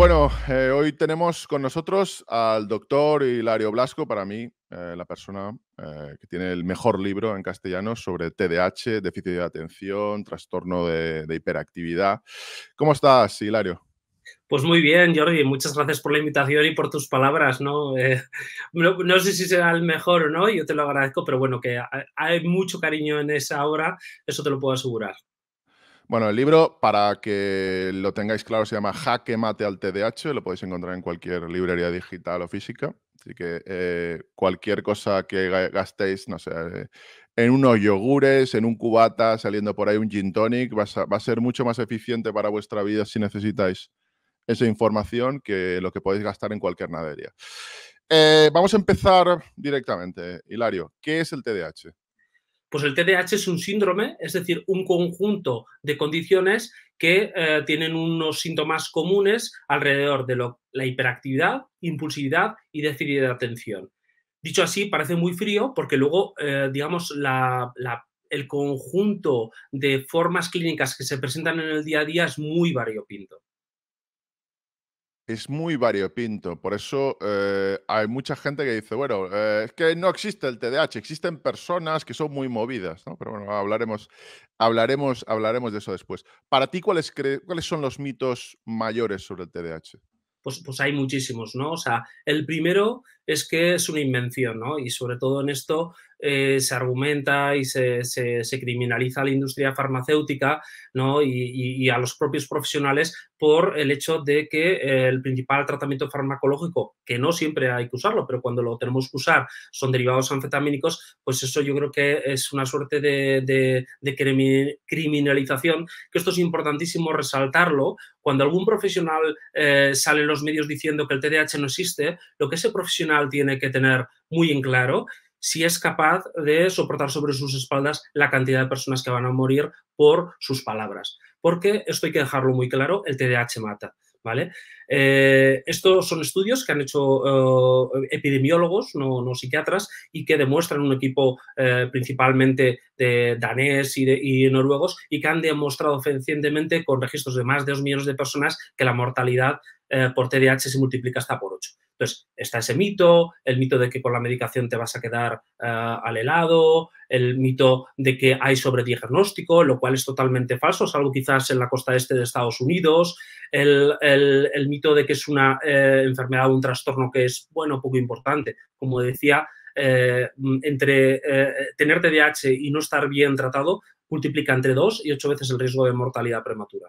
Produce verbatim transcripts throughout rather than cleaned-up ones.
Bueno, eh, hoy tenemos con nosotros al doctor Hilario Blasco, para mí, eh, la persona eh, que tiene el mejor libro en castellano sobre T D A H, déficit de atención, trastorno de, de hiperactividad. ¿Cómo estás, Hilario? Pues muy bien, Jordi, muchas gracias por la invitación y por tus palabras, ¿no? Eh, no, no sé si será el mejor o no, yo te lo agradezco, pero bueno, que hay mucho cariño en esa obra, eso te lo puedo asegurar. Bueno, el libro, para que lo tengáis claro, se llama Jaque Mate al T D A H, lo podéis encontrar en cualquier librería digital o física, así que eh, cualquier cosa que ga- gastéis, no sé, eh, en unos yogures, en un cubata, saliendo por ahí un gin tonic, va a, va a ser mucho más eficiente para vuestra vida si necesitáis esa información que lo que podéis gastar en cualquier nadería. Eh, vamos a empezar directamente. Hilario, ¿qué es el T D A H? Pues el T D A H es un síndrome, es decir, un conjunto de condiciones que eh, tienen unos síntomas comunes alrededor de lo, la hiperactividad, impulsividad y déficit de atención. Dicho así, parece muy frío porque luego, eh, digamos, la, la, el conjunto de formas clínicas que se presentan en el día a día es muy variopinto. Es muy variopinto, por eso eh, hay mucha gente que dice, bueno, eh, es que no existe el T D A H, existen personas que son muy movidas, ¿no? Pero bueno, hablaremos, hablaremos, hablaremos de eso después. Para ti, ¿cuáles, cre- ¿cuáles son los mitos mayores sobre el T D A H? Pues, pues hay muchísimos, ¿no? O sea, el primero es que es una invención, ¿no? Y sobre todo en esto eh, se argumenta y se, se, se, criminaliza a la industria farmacéutica, ¿no? Y, y, y, a los propios profesionales por el hecho de que eh, el principal tratamiento farmacológico, que no siempre hay que usarlo, pero cuando lo tenemos que usar son derivados anfetamínicos, pues eso yo creo que es una suerte de, de, de criminalización, que esto es importantísimo resaltarlo. Cuando algún profesional eh, sale en los medios diciendo que el T D A H no existe, lo que ese profesional tiene que tener muy en claro si es capaz de soportar sobre sus espaldas la cantidad de personas que van a morir por sus palabras. Porque esto hay que dejarlo muy claro, el T D A H mata, ¿vale? Eh, estos son estudios que han hecho eh, epidemiólogos, no, no, psiquiatras, y que demuestran un equipo eh, principalmente de danés y, de, y noruegos, y que han demostrado fehacientemente con registros de más de dos millones de personas que la mortalidad eh, por T D A H se multiplica hasta por ocho. Entonces, está ese mito, el mito de que con la medicación te vas a quedar uh, al helado, el mito de que hay sobrediagnóstico, lo cual es totalmente falso, salvo quizás en la costa este de Estados Unidos, el, el, el mito de que es una eh, enfermedad o un trastorno que es, bueno, poco importante. Como decía, eh, entre eh, tener T D A H y no estar bien tratado, multiplica entre dos y ocho veces el riesgo de mortalidad prematura.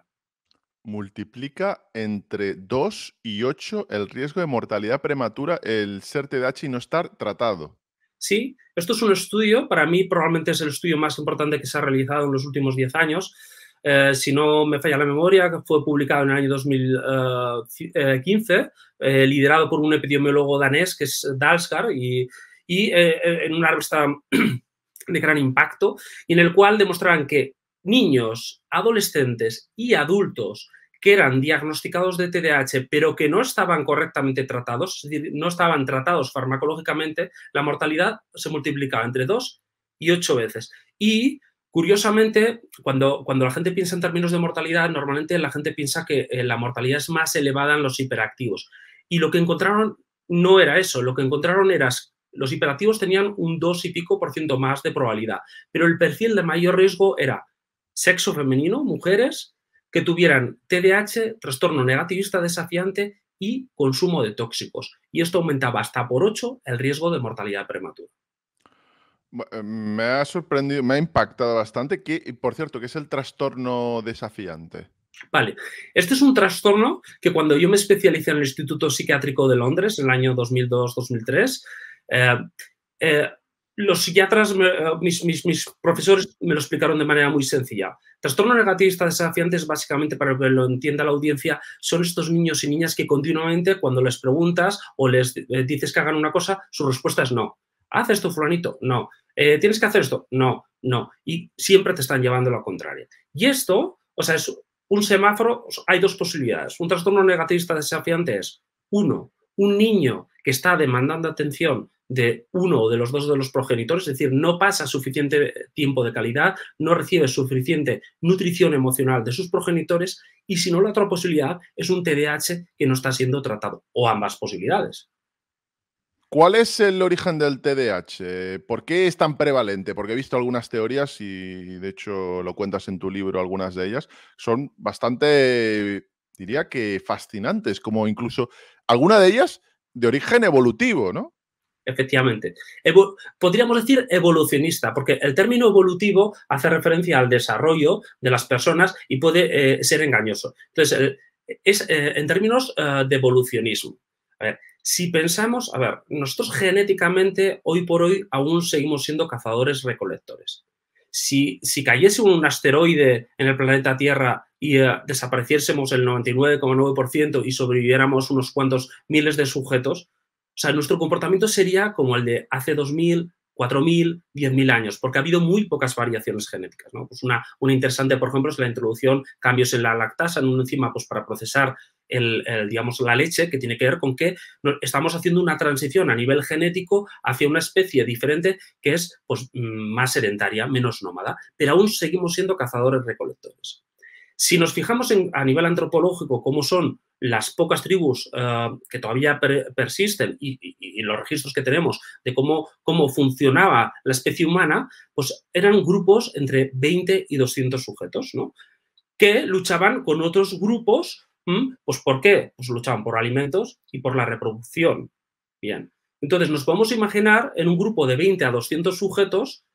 Multiplica entre dos y ocho el riesgo de mortalidad prematura el ser T D A H y no estar tratado. Sí, esto es un estudio, para mí probablemente es el estudio más importante que se ha realizado en los últimos diez años. Eh, si no me falla la memoria, que fue publicado en el año dos mil quince, eh, liderado por un epidemiólogo danés que es Dalsgaard, y, y eh, en una revista de gran impacto, y en el cual demostraban que niños, adolescentes y adultos que eran diagnosticados de T D A H, pero que no estaban correctamente tratados, es decir, no estaban tratados farmacológicamente, la mortalidad se multiplicaba entre dos y ocho veces. Y, curiosamente, cuando, cuando la gente piensa en términos de mortalidad, normalmente la gente piensa que eh, la mortalidad es más elevada en los hiperactivos. Y lo que encontraron no era eso, lo que encontraron era los hiperactivos tenían un dos y pico por ciento más de probabilidad, pero el perfil de mayor riesgo era sexo femenino, mujeres que tuvieran T D A H, trastorno negativista desafiante y consumo de tóxicos. Y esto aumentaba hasta por ocho el riesgo de mortalidad prematura. Bu- eh, Me ha sorprendido, me ha impactado bastante. Que, y por cierto, ¿qué es el trastorno desafiante? Vale, este es un trastorno que cuando yo me especialicé en el Instituto Psiquiátrico de Londres en el año dos mil dos dos mil tres, eh, eh, los psiquiatras, me, mis, mis, mis, profesores me lo explicaron de manera muy sencilla. Trastorno negativista desafiante es básicamente, para que lo entienda la audiencia, son estos niños y niñas que continuamente cuando les preguntas o les eh, dices que hagan una cosa, su respuesta es no. ¿Haz esto, fulanito? No. Eh, ¿Tienes que hacer esto? No, no. Y siempre te están llevando a lo contrario. Y esto, o sea, es un semáforo, hay dos posibilidades. Un trastorno negativista desafiante es, uno, un niño que está demandando atención de uno o de los dos de los progenitores, es decir, no pasa suficiente tiempo de calidad, no recibe suficiente nutrición emocional de sus progenitores y si no, la otra posibilidad es un T D A H que no está siendo tratado o ambas posibilidades. ¿Cuál es el origen del T D A H? ¿Por qué es tan prevalente? Porque he visto algunas teorías y de hecho lo cuentas en tu libro, algunas de ellas, son bastante, diría que fascinantes, como incluso alguna de ellas de origen evolutivo, ¿no? Efectivamente. Evo podríamos decir evolucionista, porque el término evolutivo hace referencia al desarrollo de las personas y puede eh, ser engañoso. Entonces, eh, es eh, en términos eh, de evolucionismo. A ver, si pensamos, a ver, nosotros genéticamente, hoy por hoy, aún seguimos siendo cazadores-recolectores. Si, si cayese un asteroide en el planeta Tierra y uh, desapareciésemos el noventa y nueve coma nueve por ciento y sobreviviéramos unos cuantos miles de sujetos, o sea, nuestro comportamiento sería como el de hace dos mil, cuatro mil, diez mil años, porque ha habido muy pocas variaciones genéticas, ¿no? Pues una, una interesante, por ejemplo, es la introducción, cambios en la lactasa, en una enzima pues, para procesar el, el, digamos, la leche, que tiene que ver con que estamos haciendo una transición a nivel genético hacia una especie diferente que es pues, más sedentaria, menos nómada, pero aún seguimos siendo cazadores-recolectores. Si nos fijamos en, a nivel antropológico cómo son las pocas tribus uh, que todavía per, persisten y, y, y, los registros que tenemos de cómo, cómo funcionaba la especie humana, pues eran grupos entre veinte y doscientos sujetos, ¿no? Que luchaban con otros grupos, ¿m? Pues ¿por qué? Pues luchaban por alimentos y por la reproducción. Bien. Entonces nos podemos imaginar en un grupo de veinte a doscientos sujetos.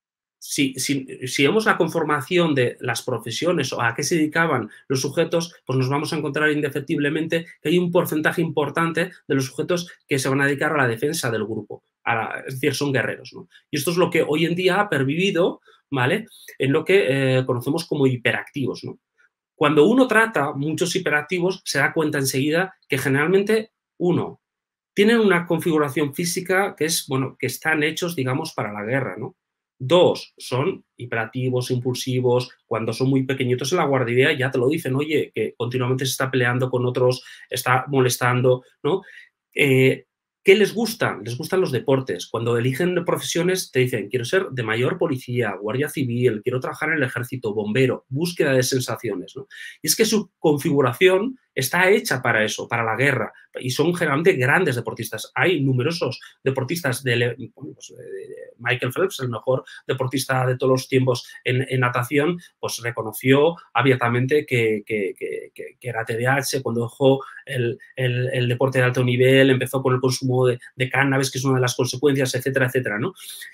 Si, si, si vemos la conformación de las profesiones o a qué se dedicaban los sujetos, pues nos vamos a encontrar indefectiblemente que hay un porcentaje importante de los sujetos que se van a dedicar a la defensa del grupo, a la, es decir, son guerreros, ¿no? Y esto es lo que hoy en día ha pervivido, ¿vale?, en lo que eh, conocemos como hiperactivos, ¿no? Cuando uno trata muchos hiperactivos, se da cuenta enseguida que generalmente, uno, tienen una configuración física que es, bueno, que están hechos, digamos, para la guerra, ¿no? Dos, son hiperactivos, impulsivos, cuando son muy pequeñitos en la guardería ya te lo dicen, oye, que continuamente se está peleando con otros, está molestando, ¿no? Eh, ¿Qué les gusta? Les gustan los deportes. Cuando eligen profesiones te dicen, quiero ser de mayor policía, guardia civil, quiero trabajar en el ejército, bombero, búsqueda de sensaciones, ¿no? Y es que su configuración está hecha para eso, para la guerra, y son generalmente grandes deportistas. Hay numerosos deportistas, de, pues, de Michael Phelps, el mejor deportista de todos los tiempos en, en natación, pues reconoció abiertamente que, que, que, que era T D A H cuando dejó el, el, el deporte de alto nivel, empezó con el consumo de, de cannabis, que es una de las consecuencias, etcétera, etcétera, ¿no?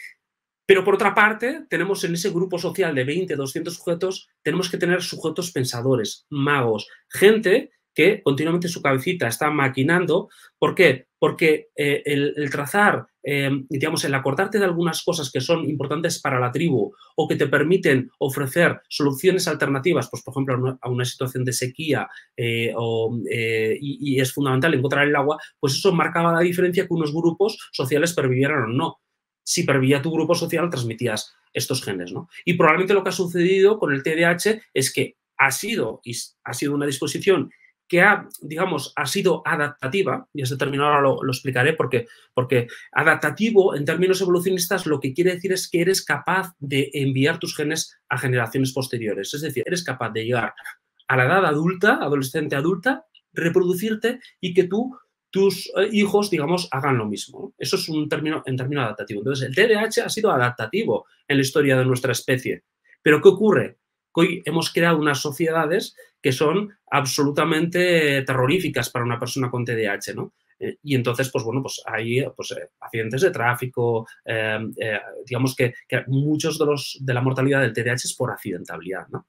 Pero por otra parte, tenemos en ese grupo social de veinte, doscientos sujetos, tenemos que tener sujetos pensadores, magos, gente que continuamente su cabecita está maquinando. ¿Por qué? Porque eh, el, el trazar, eh, digamos, el acordarte de algunas cosas que son importantes para la tribu o que te permiten ofrecer soluciones alternativas, pues por ejemplo, a una, a una situación de sequía eh, o, eh, y, y es fundamental encontrar el agua, pues eso marcaba la diferencia que unos grupos sociales pervivieran o no. Si pervivía tu grupo social, transmitías estos genes, ¿no? Y probablemente lo que ha sucedido con el T D A H es que ha sido, y ha sido una disposición que ha, digamos, ha sido adaptativa, y este término ahora lo, lo explicaré porque, porque adaptativo en términos evolucionistas lo que quiere decir es que eres capaz de enviar tus genes a generaciones posteriores, es decir, eres capaz de llegar a la edad adulta, adolescente adulta, reproducirte y que tú tus hijos, digamos, hagan lo mismo. Eso es un término en término adaptativo. Entonces, el T D A H ha sido adaptativo en la historia de nuestra especie. Pero, ¿qué ocurre? Que hoy hemos creado unas sociedades que son absolutamente terroríficas para una persona con T D A H, ¿no? Eh, y entonces, pues bueno, pues hay pues, eh, accidentes de tráfico, eh, eh, digamos que, que muchos de, los, de la mortalidad del T D A H es por accidentabilidad, ¿no?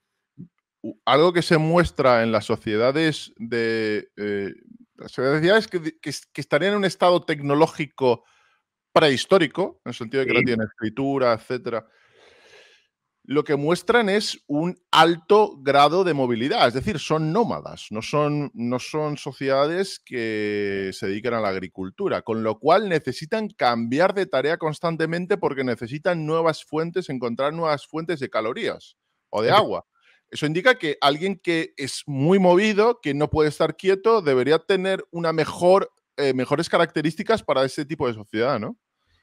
Algo que se muestra en las sociedades de eh, las sociedades que, que, que, estarían en un estado tecnológico prehistórico, en el sentido de que Sí. no tienen escritura, etcétera, lo que muestran es un alto grado de movilidad, es decir, son nómadas, no son, no son sociedades que se dedican a la agricultura, con lo cual necesitan cambiar de tarea constantemente porque necesitan nuevas fuentes, encontrar nuevas fuentes de calorías o de agua. Eso indica que alguien que es muy movido, que no puede estar quieto, debería tener una mejor, eh, mejores características para ese tipo de sociedad, ¿no?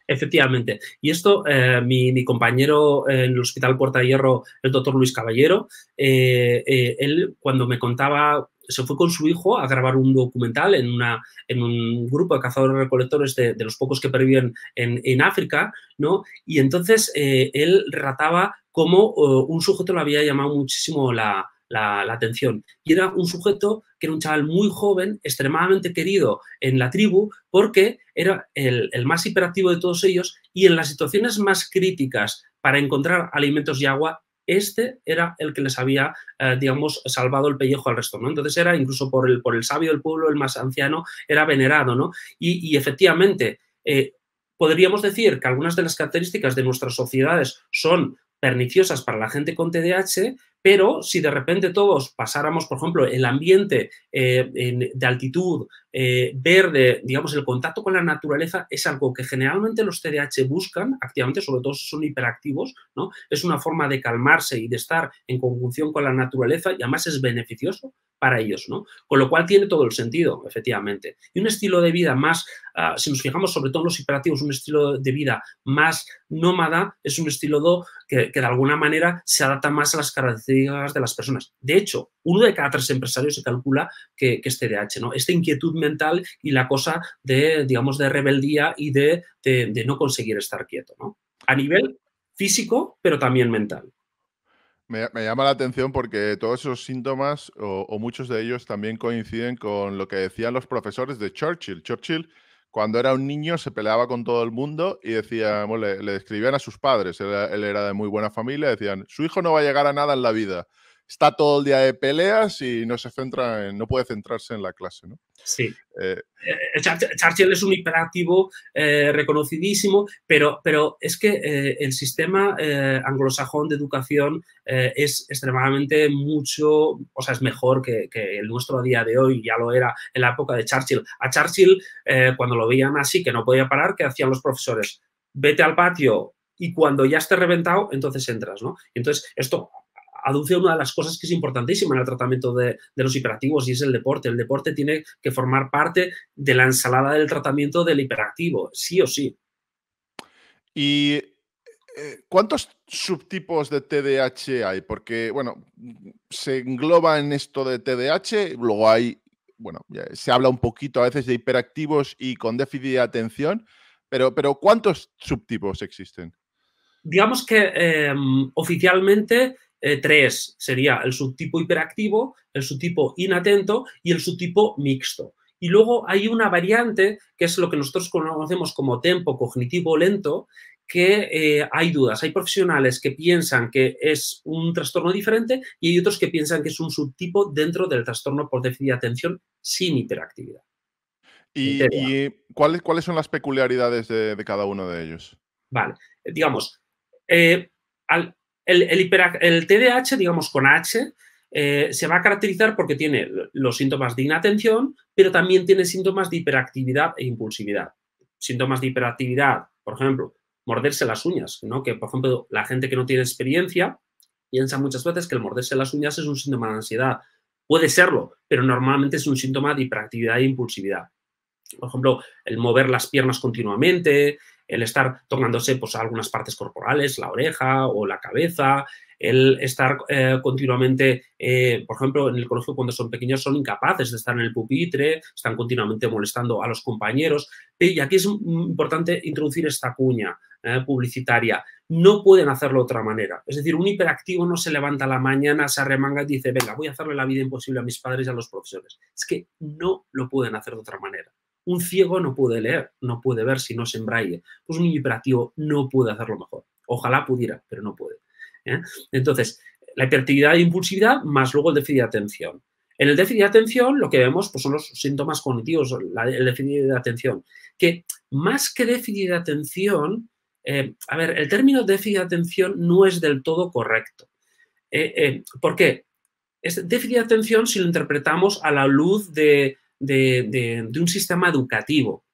Efectivamente. Y esto, eh, mi, mi, compañero en el Hospital Puerta de Hierro, el doctor Luis Caballero, eh, eh, él cuando me contaba, se fue con su hijo a grabar un documental en, una, en un grupo de cazadores-recolectores de, de los pocos que perviven en, en África, ¿no? Y entonces eh, él relataba cómo uh, un sujeto le había llamado muchísimo la, La, la atención. Y era un sujeto que era un chaval muy joven, extremadamente querido en la tribu, porque era el, el más hiperactivo de todos ellos y en las situaciones más críticas para encontrar alimentos y agua, este era el que les había, eh, digamos, salvado el pellejo al resto, ¿no? Entonces era, incluso por el, por el sabio del pueblo, el más anciano, era venerado, ¿no? Y, y efectivamente, eh, podríamos decir que algunas de las características de nuestras sociedades son perniciosas para la gente con T D A H, pero si de repente todos pasáramos, por ejemplo, el ambiente eh, en, de altitud, eh, verde, digamos, el contacto con la naturaleza es algo que generalmente los T D A H buscan activamente, sobre todo si son hiperactivos, ¿no? Es una forma de calmarse y de estar en conjunción con la naturaleza y además es beneficioso para ellos, ¿no? Con lo cual tiene todo el sentido, efectivamente. Y un estilo de vida más, uh, si nos fijamos sobre todo en los hiperactivos, un estilo de vida más nómada es un estilo do que, que de alguna manera se adapta más a las características de las personas. De hecho, uno de cada tres empresarios se calcula que, que es T D A H, ¿no? Esta inquietud mental y la cosa de, digamos, de rebeldía y de, de, de no conseguir estar quieto, ¿no? A nivel físico, pero también mental. Me, me llama la atención porque todos esos síntomas, o, o muchos de ellos, también coinciden con lo que decían los profesores de Churchill. Churchill, cuando era un niño, se peleaba con todo el mundo y decía, bueno, le, le describían a sus padres, él, él era de muy buena familia, decían, su hijo no va a llegar a nada en la vida, está todo el día de peleas y no se centra en, no puede centrarse en la clase, ¿no? Sí. Eh, Eh, Churchill es un hiperactivo eh, reconocidísimo, pero, pero es que eh, el sistema eh, anglosajón de educación eh, es extremadamente mucho, o sea, es mejor que, que el nuestro a día de hoy, ya lo era en la época de Churchill. A Churchill, eh, cuando lo veían así, que no podía parar, ¿qué hacían los profesores? Vete al patio y cuando ya esté reventado, entonces entras, ¿no? Entonces, esto aduce una de las cosas que es importantísima en el tratamiento de, de los hiperactivos y es el deporte. El deporte tiene que formar parte de la ensalada del tratamiento del hiperactivo, sí o sí. ¿Y eh, cuántos subtipos de T D A H hay? Porque, bueno, se engloba en esto de T D A H, luego hay, bueno, ya se habla un poquito a veces de hiperactivos y con déficit de atención, pero, pero ¿cuántos subtipos existen? Digamos que eh, oficialmente eh, tres sería el subtipo hiperactivo, el subtipo inatento y el subtipo mixto. Y luego hay una variante que es lo que nosotros conocemos como tempo cognitivo lento, que eh, hay dudas. Hay profesionales que piensan que es un trastorno diferente y hay otros que piensan que es un subtipo dentro del trastorno por déficit de atención sin hiperactividad. ¿Y, y cuáles, cuáles son las peculiaridades de, de cada uno de ellos? Vale, digamos, eh, al, el, el, hiperac el T D A H, digamos, con H, eh, se va a caracterizar porque tiene los síntomas de inatención, pero también tiene síntomas de hiperactividad e impulsividad. Síntomas de hiperactividad, por ejemplo, morderse las uñas, ¿no? Que, por ejemplo, la gente que no tiene experiencia piensa muchas veces que el morderse las uñas es un síntoma de ansiedad. Puede serlo, pero normalmente es un síntoma de hiperactividad e impulsividad. Por ejemplo, el mover las piernas continuamente, el estar tocándose pues, algunas partes corporales, la oreja o la cabeza, el estar eh, continuamente, eh, por ejemplo, en el colegio cuando son pequeños son incapaces de estar en el pupitre, están continuamente molestando a los compañeros. Y aquí es importante introducir esta cuña eh, publicitaria. No pueden hacerlo de otra manera. Es decir, un hiperactivo no se levanta a la mañana, se arremanga y dice, venga, voy a hacerle la vida imposible a mis padres y a los profesores. Es que no lo pueden hacer de otra manera. Un ciego no puede leer, no puede ver si no es en braille. Pues un hiperactivo no puede hacerlo mejor. Ojalá pudiera, pero no puede. ¿eh? Entonces, la hiperactividad e impulsividad más luego el déficit de atención. En el déficit de atención lo que vemos pues, son los síntomas cognitivos, la, el déficit de atención, que más que déficit de atención, eh, a ver, el término déficit de atención no es del todo correcto. Eh, eh, ¿Por qué? Este déficit de atención si lo interpretamos a la luz de De, de, de, un sistema educativo.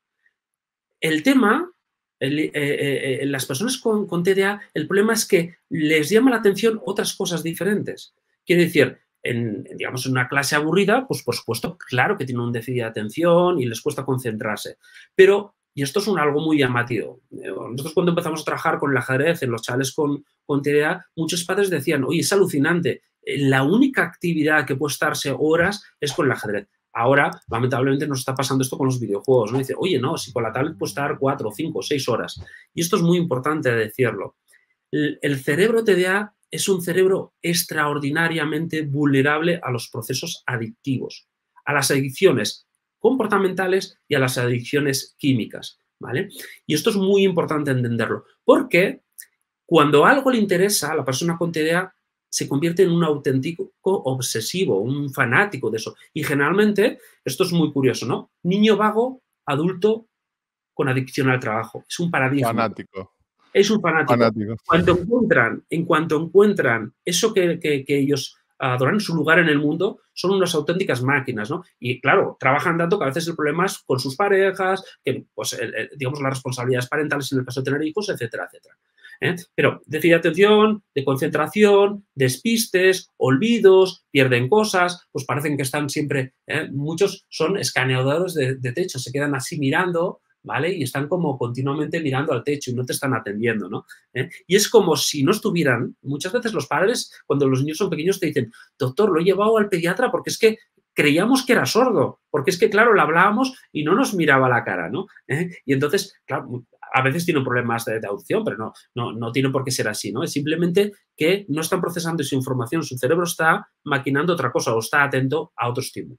El tema, el, eh, eh, las personas con, con T D A, el problema es que les llama la atención otras cosas diferentes. Quiere decir, en, digamos, en una clase aburrida, pues por supuesto, claro que tienen un déficit de atención y les cuesta concentrarse. Pero Y esto es un algo muy llamativo. Nosotros cuando empezamos a trabajar con el ajedrez en los chavales con, con T D A, muchos padres decían, oye, es alucinante, la única actividad que puede estarse horas es con el ajedrez. Ahora, lamentablemente, nos está pasando esto con los videojuegos, ¿no? Dice, oye, no, si con la tablet puede estar cuatro, cinco, seis horas. Y esto es muy importante decirlo. El, el cerebro T D A es un cerebro extraordinariamente vulnerable a los procesos adictivos, a las adicciones comportamentales y a las adicciones químicas, ¿vale? Y esto es muy importante entenderlo, porque cuando algo le interesa a la persona con T D A, se convierte en un auténtico obsesivo, un fanático de eso. Y generalmente, esto es muy curioso, ¿no? Niño vago, adulto con adicción al trabajo. Es un paradigma. Fanático. Es un fanático. Fanático. Cuando encuentran, en cuanto encuentran eso que, que, que ellos adoran, su lugar en el mundo, son unas auténticas máquinas, ¿no? Y claro, trabajan tanto que a veces el problema es con sus parejas, que, pues, el, el, digamos, las responsabilidades parentales en el caso de tener hijos, etcétera, etcétera. ¿Eh? Pero déficit de atención, de concentración, despistes, olvidos, pierden cosas, pues parecen que están siempre, ¿eh? Muchos son escaneadores de, de techo, se quedan así mirando, ¿vale? Y están como continuamente mirando al techo y no te están atendiendo, ¿no? ¿Eh? Y es como si no estuvieran, muchas veces los padres, cuando los niños son pequeños, te dicen, doctor, lo he llevado al pediatra porque es que creíamos que era sordo, porque es que, claro, le hablábamos y no nos miraba la cara, ¿no? ¿Eh? Y entonces, claro, a veces tienen problemas de, de audición, pero no, no, no tiene por qué ser así, ¿no? Es simplemente que no están procesando esa información, su cerebro está maquinando otra cosa o está atento a otro estímulo.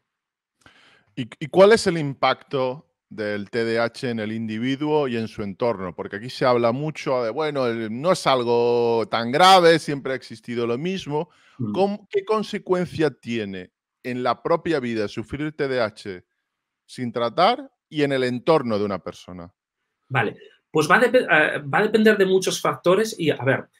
¿Y, y cuál es el impacto del T D A H en el individuo y en su entorno? Porque aquí se habla mucho de, bueno, no es algo tan grave, siempre ha existido lo mismo. ¿Cómo, ¿Qué consecuencia tiene en la propia vida sufrir T D A H sin tratar y en el entorno de una persona? Vale, pues va a, dep uh, va a depender de muchos factores y, a ver,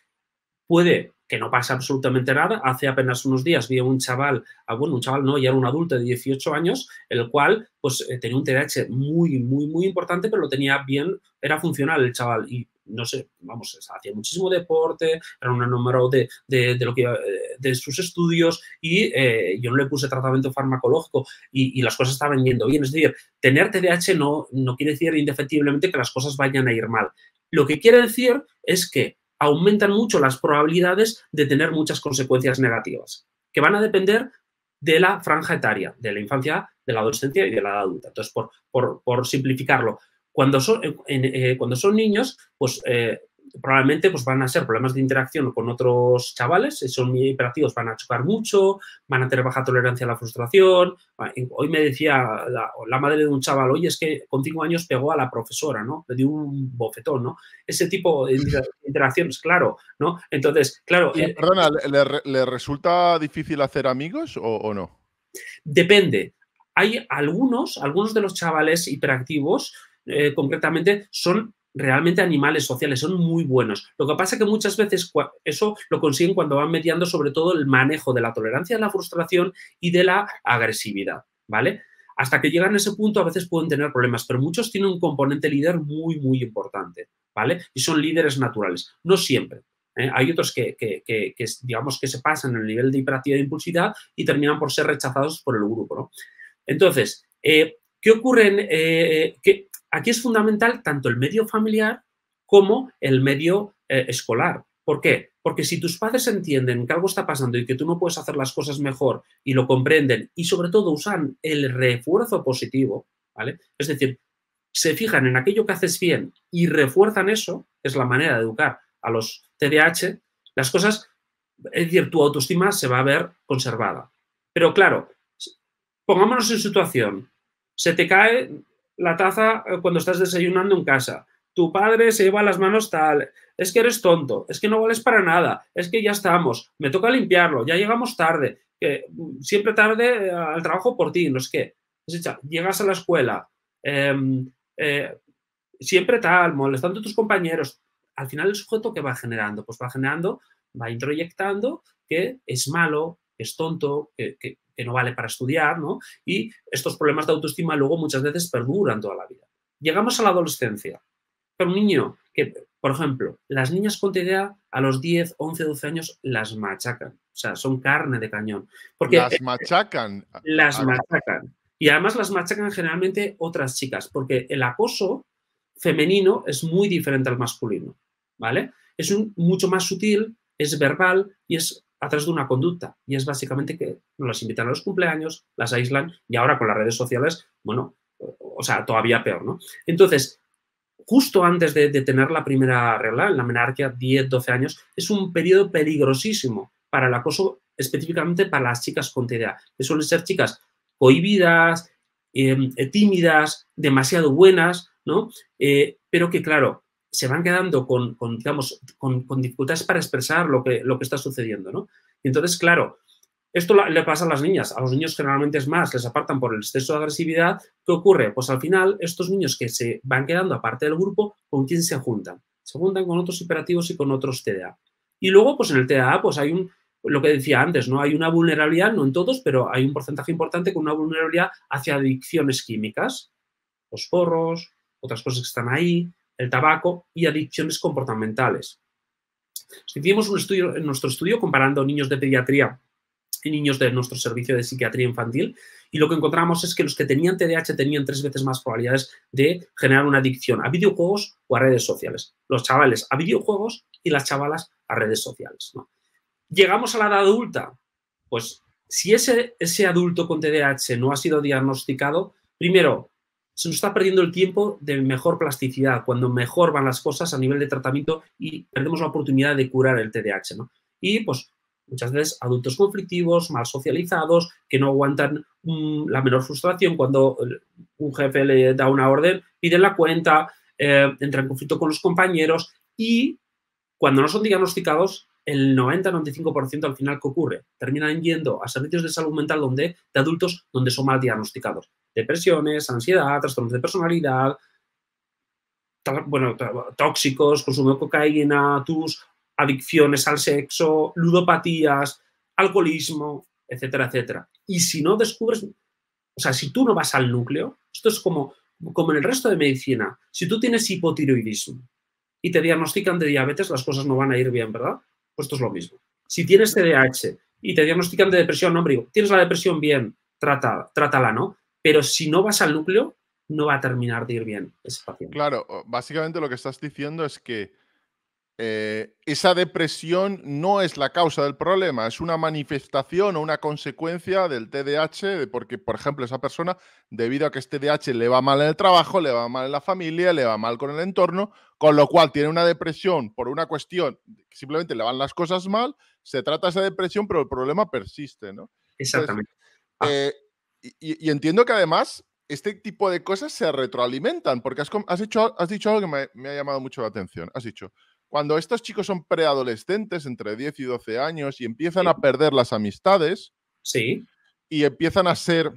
puede que no pase absolutamente nada. Hace apenas unos días vi a un chaval, ah, bueno, un chaval no, ya era un adulto de dieciocho años, el cual pues eh, tenía un T D A H muy, muy, muy importante, pero lo tenía bien, era funcional el chaval y no sé, vamos, hacía muchísimo deporte, era un número de, de, de, lo que, de sus estudios y eh, yo no le puse tratamiento farmacológico y, y las cosas estaban yendo bien. Es decir, tener T D A H no, no quiere decir indefectiblemente que las cosas vayan a ir mal. Lo que quiere decir es que aumentan mucho las probabilidades de tener muchas consecuencias negativas, que van a depender de la franja etaria, de la infancia, de la adolescencia y de la edad adulta. Entonces, por, por, por simplificarlo, cuando son, en, eh, cuando son niños, pues eh, probablemente pues, van a ser problemas de interacción con otros chavales, si son muy hiperactivos van a chocar mucho, van a tener baja tolerancia a la frustración. Hoy me decía la, la madre de un chaval, oye, es que con cinco años pegó a la profesora, ¿no? Le dio un bofetón, ¿no? Ese tipo de interacciones, claro, ¿no? Entonces, claro... Y, eh, perdona, ¿le, ¿le resulta difícil hacer amigos o, o no? Depende. Hay algunos, algunos de los chavales hiperactivos, eh, concretamente, son realmente animales sociales, son muy buenos. Lo que pasa es que muchas veces eso lo consiguen cuando van mediando sobre todo el manejo de la tolerancia a la frustración y de la agresividad, ¿vale? Hasta que llegan a ese punto a veces pueden tener problemas, pero muchos tienen un componente líder muy, muy importante, ¿vale? Y son líderes naturales, no siempre. ¿eh? Hay otros que, que, que, que, digamos, que se pasan en el nivel de hiperactividad e impulsividad y terminan por ser rechazados por el grupo, ¿no? Entonces, eh, ¿qué ocurre? En, eh, que aquí es fundamental tanto el medio familiar como el medio eh, escolar. ¿Por qué? Porque si tus padres entienden que algo está pasando y que tú no puedes hacer las cosas mejor y lo comprenden y sobre todo usan el refuerzo positivo, ¿vale? Es decir, se fijan en aquello que haces bien y refuerzan eso, es la manera de educar a los T D A H, las cosas, es decir, tu autoestima se va a ver conservada. Pero claro, pongámonos en situación, se te cae la taza cuando estás desayunando en casa, tu padre se lleva las manos tal, es que eres tonto, es que no vales para nada, es que ya estamos, me toca limpiarlo, ya llegamos tarde, que siempre tarde al trabajo por ti, no es que, llegas a la escuela, eh, eh, siempre tal, molestando a tus compañeros, al final el sujeto ¿qué va generando? Pues va generando, va introyectando que es malo, que es tonto, que, que, que no vale para estudiar, ¿no? Y estos problemas de autoestima luego muchas veces perduran toda la vida. Llegamos a la adolescencia. Pero un niño que, por ejemplo, las niñas con T D A a los diez, once, doce años las machacan. O sea, son carne de cañón. Porque las machacan. Las machacan. Y además las machacan generalmente otras chicas, porque el acoso femenino es muy diferente al masculino, ¿vale? Es un, mucho más sutil, es verbal y es a través de una conducta. Y es básicamente que nos las invitan a los cumpleaños, las aíslan y ahora con las redes sociales, bueno, o sea, todavía peor, ¿no? Entonces, justo antes de, de tener la primera regla, en la menarquia, diez, doce años, es un periodo peligrosísimo para el acoso, específicamente para las chicas con T D A, que suelen ser chicas cohibidas, eh, tímidas, demasiado buenas, ¿no? Eh, pero que, claro, se van quedando con, con digamos, con, con, dificultades para expresar lo que, lo que está sucediendo, ¿no? Y entonces, claro, esto le pasa a las niñas. A los niños generalmente es más, les apartan por el exceso de agresividad. ¿Qué ocurre? Pues al final, estos niños que se van quedando aparte del grupo, ¿con quién se juntan? Se juntan con otros hiperativos y con otros T D A. Y luego, pues en el T D A, pues hay un, lo que decía antes, ¿no? Hay una vulnerabilidad, no en todos, pero hay un porcentaje importante con una vulnerabilidad hacia adicciones químicas. Los porros, otras cosas que están ahí, el tabaco y adicciones comportamentales. Hicimos un estudio, en nuestro estudio comparando niños de pediatría y niños de nuestro servicio de psiquiatría infantil y lo que encontramos es que los que tenían T D A H tenían tres veces más probabilidades de generar una adicción a videojuegos o a redes sociales. Los chavales a videojuegos y las chavalas a redes sociales, ¿no? Llegamos a la edad adulta. Pues si ese, ese adulto con T D A H no ha sido diagnosticado, primero, se nos está perdiendo el tiempo de mejor plasticidad, cuando mejor van las cosas a nivel de tratamiento y perdemos la oportunidad de curar el T D A H, ¿no? Y pues muchas veces adultos conflictivos, mal socializados, que no aguantan mmm, la menor frustración cuando un jefe le da una orden, piden la cuenta, eh, entra en conflicto con los compañeros y cuando no son diagnosticados, el noventa noventa y cinco por ciento al final, ¿qué ocurre? Terminan yendo a servicios de salud mental donde, de adultos donde son mal diagnosticados. Depresiones, ansiedad, trastornos de personalidad, bueno, tóxicos, consumo de cocaína, tus adicciones al sexo, ludopatías, alcoholismo, etcétera, etcétera. Y si no descubres, o sea, si tú no vas al núcleo, esto es como, como en el resto de medicina, si tú tienes hipotiroidismo y te diagnostican de diabetes, las cosas no van a ir bien, ¿verdad? Pues esto es lo mismo. Si tienes T D A H y te diagnostican de depresión, no, hombre, tienes la depresión bien, trata, trátala, ¿no? Pero si no vas al núcleo, no va a terminar de ir bien ese paciente. Claro, básicamente lo que estás diciendo es que eh, esa depresión no es la causa del problema, es una manifestación o una consecuencia del T D A H, de porque, por ejemplo, esa persona, debido a que este T D A H le va mal en el trabajo, le va mal en la familia, le va mal con el entorno, con lo cual tiene una depresión por una cuestión, simplemente le van las cosas mal, se trata esa depresión, pero el problema persiste, ¿no? Exactamente. Entonces, eh, y, y entiendo que además este tipo de cosas se retroalimentan, porque has, has, hecho, has dicho algo que me, me ha llamado mucho la atención. Has dicho, cuando estos chicos son preadolescentes, entre diez y doce años, y empiezan Sí. a perder las amistades, sí. y empiezan a ser,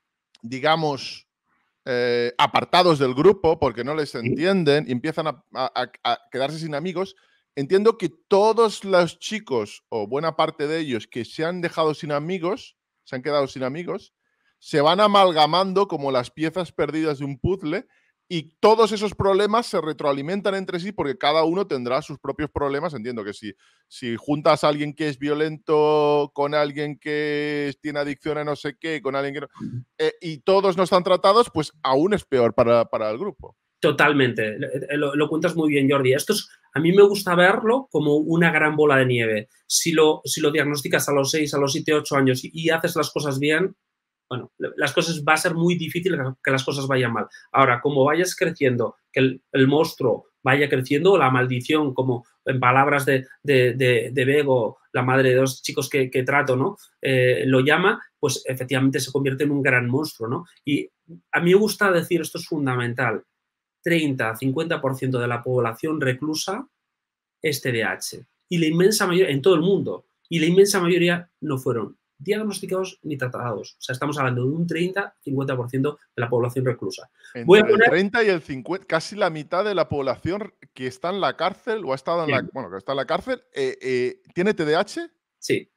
digamos, eh, apartados del grupo porque no les entienden y empiezan a, a, a quedarse sin amigos, entiendo que todos los chicos, o buena parte de ellos, que se han dejado sin amigos, se han quedado sin amigos, se van amalgamando como las piezas perdidas de un puzzle y todos esos problemas se retroalimentan entre sí porque cada uno tendrá sus propios problemas. Entiendo que si, si juntas a alguien que es violento con alguien que tiene adicción a no sé qué, con alguien que no, eh, y todos no están tratados, pues aún es peor para, para el grupo. Totalmente. Lo, lo cuentas muy bien, Jordi. Esto es, a mí me gusta verlo como una gran bola de nieve. Si lo, si lo diagnosticas a los seis, a los siete, ocho años y, y haces las cosas bien, bueno, las cosas va a ser muy difícil que las cosas vayan mal. Ahora, como vayas creciendo, que el, el monstruo vaya creciendo, la maldición, como en palabras de, de, de, de Bego, la madre de dos chicos que, que trato, ¿no? Eh, lo llama, pues efectivamente se convierte en un gran monstruo, ¿no? Y a mí me gusta decir, esto es fundamental, treinta a cincuenta por ciento de la población reclusa es T D A H. Y la inmensa mayoría, en todo el mundo, y la inmensa mayoría no fueron diagnosticados ni tratados. O sea, estamos hablando de un treinta a cincuenta por ciento de la población reclusa. Entre Voy a poner... el treinta y el cincuenta, casi la mitad de la población que está en la cárcel o ha estado en Bien. la, bueno, que está en la cárcel, eh, eh, ¿tiene T D A H? Sí.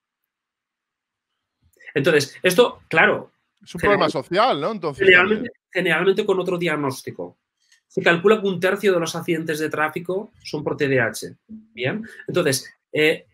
Entonces, esto, claro... Es un problema social, ¿no? Entonces, generalmente, generalmente con otro diagnóstico. Se calcula que un tercio de los accidentes de tráfico son por T D A H. Bien. Entonces, eh,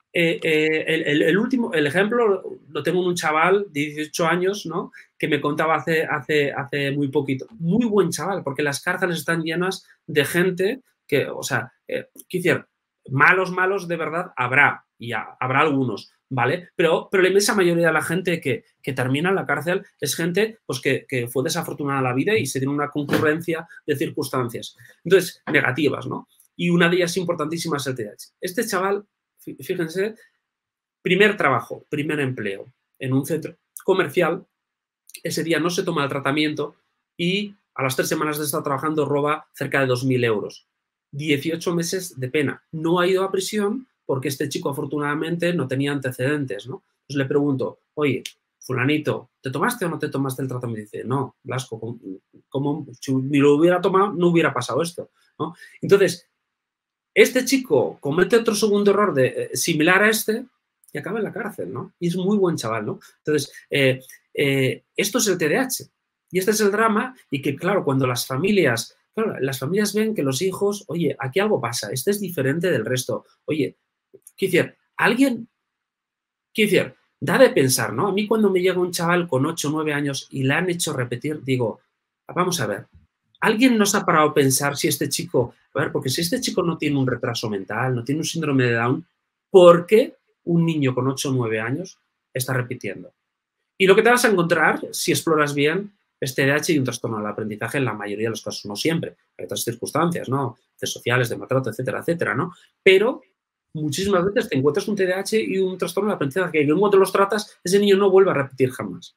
Eh, eh, el, el, el, último, el ejemplo lo tengo en un chaval de dieciocho años, ¿no? Que me contaba hace, hace, hace muy poquito. Muy buen chaval, porque las cárceles están llenas de gente que, o sea, eh, decir, malos, malos de verdad habrá, y ya, habrá algunos, ¿vale? Pero, pero la inmensa mayoría de la gente que, que termina en la cárcel es gente pues, que, que fue desafortunada en la vida y se tiene una concurrencia de circunstancias. Entonces, negativas, ¿no? Y una de ellas importantísima es el T D A H. Este chaval, fíjense, primer trabajo, primer empleo en un centro comercial, ese día no se toma el tratamiento y a las tres semanas de estar trabajando roba cerca de dos mil euros. dieciocho meses de pena. No ha ido a prisión porque este chico afortunadamente no tenía antecedentes, ¿no? Entonces le pregunto, oye, fulanito, ¿te tomaste o no te tomaste el tratamiento? Y dice, no, Blasco, como, como si ni lo hubiera tomado, no hubiera pasado esto, ¿no? Entonces, este chico comete otro segundo error de, eh, similar a este y acaba en la cárcel, ¿no? Y es muy buen chaval, ¿no? Entonces, eh, eh, esto es el T D A H y este es el drama y que, claro, cuando las familias, claro, las familias ven que los hijos, oye, aquí algo pasa, este es diferente del resto. Oye, quiero decir, alguien, quiero decir, da de pensar, ¿no? A mí cuando me llega un chaval con ocho o nueve años y le han hecho repetir, digo, vamos a ver, ¿alguien nos ha parado a pensar si este chico, a ver, porque si este chico no tiene un retraso mental, no tiene un síndrome de Down, ¿por qué un niño con ocho o nueve años está repitiendo? Y lo que te vas a encontrar, si exploras bien, es T D A H y un trastorno del aprendizaje en la mayoría de los casos, no siempre. Hay otras circunstancias, ¿no? De sociales, de maltrato, etcétera, etcétera, ¿no? Pero muchísimas veces te encuentras un T D A H y un trastorno del aprendizaje que en cuanto los tratas, ese niño no vuelve a repetir jamás.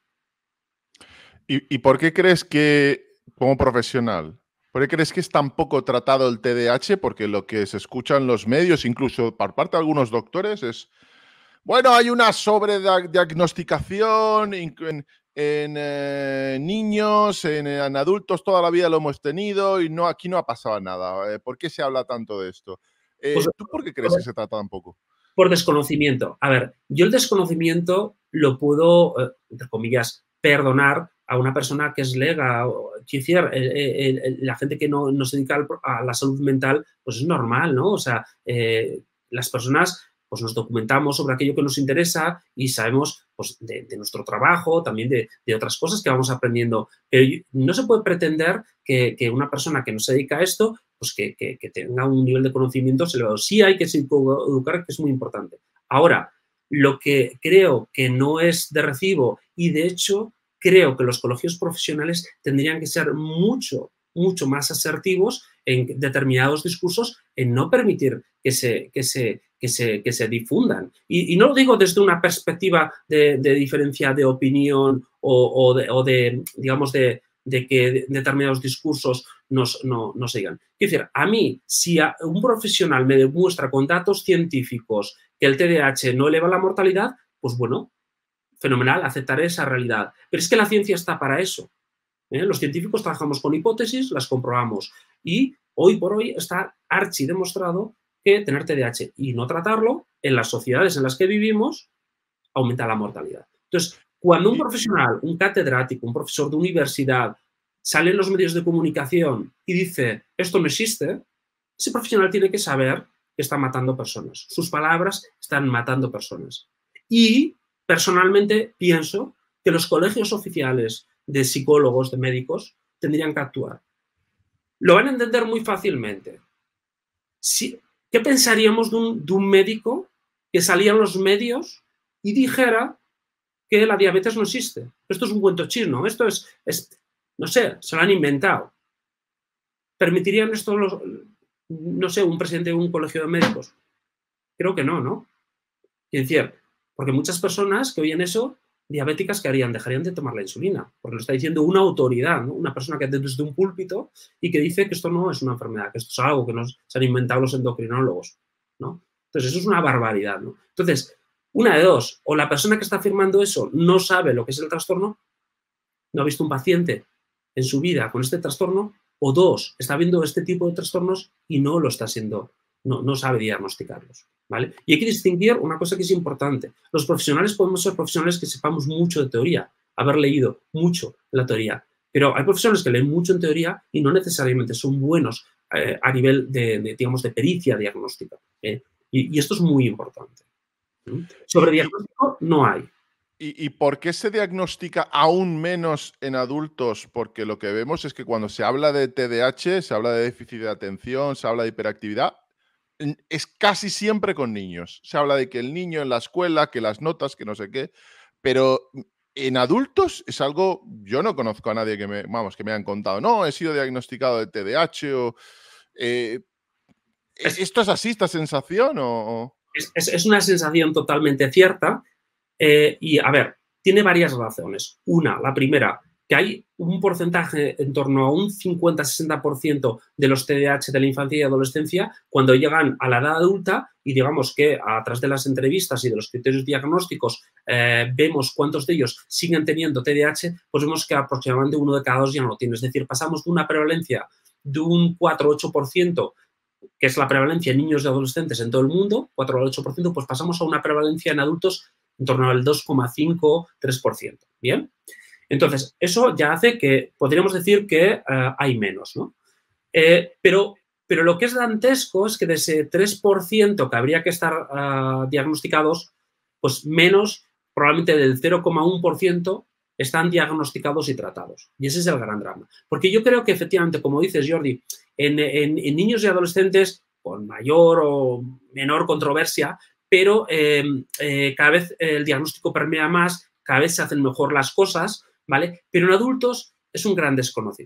¿Y, y por qué crees que, como profesional, por qué crees que es tan poco tratado el T D A H? Porque lo que se escucha en los medios, incluso por parte de algunos doctores, es, bueno, hay una sobrediagnosticación en, en, en eh, niños, en, en adultos, toda la vida lo hemos tenido y no, aquí no ha pasado nada. ¿Por qué se habla tanto de esto? Pues, Eh, ¿Tú por qué crees que se trata tan poco? Por desconocimiento. A ver, yo el desconocimiento lo puedo, eh, entre comillas, perdonar a una persona que es lega. Decir, el, el, la gente que no, no se dedica a la salud mental, pues es normal, ¿no? O sea, eh, las personas pues nos documentamos sobre aquello que nos interesa y sabemos pues, de, de nuestro trabajo, también de, de, otras cosas que vamos aprendiendo. Pero no se puede pretender que, que una persona que no se dedica a esto pues que, que, que tenga un nivel de conocimiento elevado. Sí hay que educar, que es muy importante. Ahora, lo que creo que no es de recibo y, de hecho, creo que los colegios profesionales tendrían que ser mucho, mucho más asertivos en determinados discursos en no permitir que se, que se, que se, que se difundan. Y, y no lo digo desde una perspectiva de, de diferencia de opinión o, o, de, o de, digamos, de, de que determinados discursos nos, no, no se digan. Quiero decir, a mí, si a un profesional me demuestra con datos científicos que el T D A H no eleva la mortalidad, pues bueno, fenomenal, aceptaré esa realidad. Pero es que la ciencia está para eso. ¿eh? Los científicos trabajamos con hipótesis, las comprobamos y hoy por hoy está archi demostrado que tener T D A H y no tratarlo en las sociedades en las que vivimos aumenta la mortalidad. Entonces, cuando un profesional, un catedrático, un profesor de universidad sale en los medios de comunicación y dice esto no existe, ese profesional tiene que saber que está matando personas. Sus palabras están matando personas. Y personalmente pienso que los colegios oficiales de psicólogos, de médicos, tendrían que actuar. Lo van a entender muy fácilmente. Si, ¿Qué pensaríamos de un, de un médico que salía en los medios y dijera que la diabetes no existe? Esto es un cuento chino, esto es, es no sé, se lo han inventado. ¿Permitirían esto los, no sé, un presidente de un colegio de médicos? Creo que no, ¿no? Es decir, porque muchas personas que oyen eso, diabéticas, ¿qué harían? Dejarían de tomar la insulina, porque lo está diciendo una autoridad, ¿no? Una persona que desde un púlpito y que dice que esto no es una enfermedad, que esto es algo que nos se han inventado los endocrinólogos, ¿no? Entonces, eso es una barbaridad, ¿no? Entonces, una de dos, o la persona que está afirmando eso no sabe lo que es el trastorno, no ha visto un paciente en su vida con este trastorno, o dos, está viendo este tipo de trastornos y no lo está siendo, no, no sabe diagnosticarlos, ¿vale? Y hay que distinguir una cosa que es importante. Los profesionales podemos ser profesionales que sepamos mucho de teoría, haber leído mucho la teoría, pero hay profesionales que leen mucho en teoría y no necesariamente son buenos eh, a nivel de, de, digamos, de pericia diagnóstica, ¿eh? y, y esto es muy importante. Sobre diagnóstico no hay. ¿Y, ¿Y por qué se diagnostica aún menos en adultos? Porque lo que vemos es que cuando se habla de T D A H, se habla de déficit de atención, se habla de hiperactividad, es casi siempre con niños. Se habla de que el niño en la escuela, que las notas, que no sé qué, pero en adultos es algo, yo no conozco a nadie que me, vamos, que me han contado, no, he sido diagnosticado de T D A H o... Eh, Es, ¿Esto es así, esta sensación o...? es, es una sensación totalmente cierta eh, y, a ver, tiene varias razones. Una, la primera, que hay un porcentaje en torno a un cincuenta a sesenta por ciento de los T D A H de la infancia y adolescencia cuando llegan a la edad adulta y digamos que a través de las entrevistas y de los criterios diagnósticos eh, vemos cuántos de ellos siguen teniendo T D A H, pues vemos que aproximadamente uno de cada dos ya no lo tiene. Es decir, pasamos de una prevalencia de un cuatro a ocho por ciento que es la prevalencia en niños y adolescentes en todo el mundo, cuatro al ocho por ciento, pues pasamos a una prevalencia en adultos en torno al dos coma cinco a tres por ciento. ¿Bien? Entonces, eso ya hace que podríamos decir que uh, hay menos, ¿no? Eh, pero, pero lo que es dantesco es que de ese tres por ciento que habría que estar uh, diagnosticados, pues menos, probablemente del cero coma uno por ciento están diagnosticados y tratados. Y ese es el gran drama. Porque yo creo que efectivamente, como dices, Jordi, en, en, en niños y adolescentes con mayor o menor controversia, pero eh, eh, cada vez el diagnóstico permea más, cada vez se hacen mejor las cosas, ¿vale? Pero en adultos es un gran desconocido.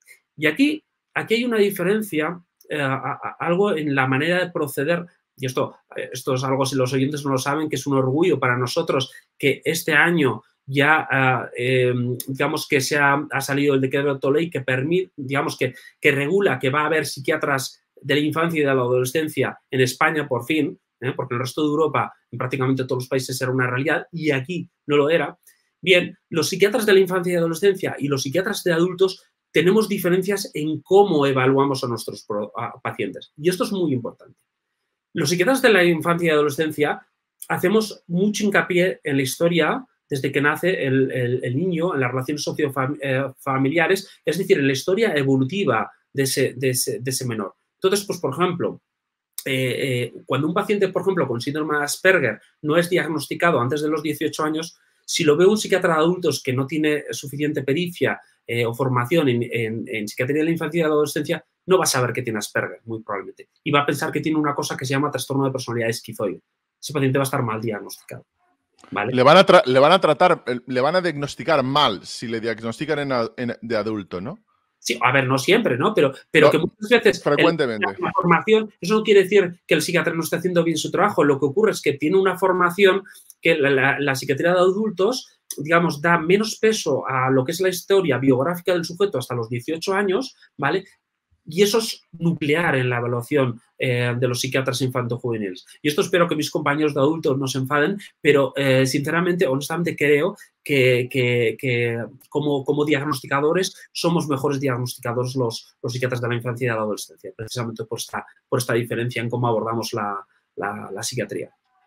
Y aquí, aquí hay una diferencia, eh, a, a, algo en la manera de proceder, y esto, esto es algo, si los oyentes no lo saben, que es un orgullo para nosotros que este año ya, eh, digamos que se ha, ha salido el decreto ley que permite, digamos que, que regula que va a haber psiquiatras de la infancia y de la adolescencia en España por fin, ¿eh? Porque en el resto de Europa, en prácticamente todos los países era una realidad y aquí no lo era. Bien, los psiquiatras de la infancia y adolescencia y los psiquiatras de adultos tenemos diferencias en cómo evaluamos a nuestros pacientes. Y esto es muy importante. Los psiquiatras de la infancia y adolescencia hacemos mucho hincapié en la historia desde que nace el, el, el niño, en las relaciones sociofamiliares, es decir, en la historia evolutiva de ese, de ese, de ese menor. Entonces, pues, por ejemplo, eh, eh, cuando un paciente, por ejemplo, con síndrome de Asperger no es diagnosticado antes de los dieciocho años, si lo ve un psiquiatra de adultos que no tiene suficiente pericia eh, o formación en, en, en psiquiatría de la infancia y de la adolescencia, no va a saber que tiene Asperger, muy probablemente. Y va a pensar que tiene una cosa que se llama trastorno de personalidad esquizoide. Ese paciente va a estar mal diagnosticado. ¿Vale? Le van, a le van a tratar, le van a diagnosticar mal si le diagnostican en, en, de adulto, ¿no? Sí, a ver, no siempre, ¿no? Pero, pero no, que muchas veces frecuentemente. El, la formación, eso no quiere decir que el psiquiatra no esté haciendo bien su trabajo. Lo que ocurre es que tiene una formación que la, la, la psiquiatría de adultos, digamos, da menos peso a lo que es la historia biográfica del sujeto hasta los dieciocho años, ¿vale? Y eso es nuclear en la evaluación eh, de los psiquiatras infanto-juveniles. Y esto espero que mis compañeros de adultos no se enfaden, pero eh, sinceramente, honestamente creo que, que, que como, como diagnosticadores somos mejores diagnosticadores los, los psiquiatras de la infancia y de la adolescencia, precisamente por esta, por esta diferencia en cómo abordamos la, la, la psiquiatría.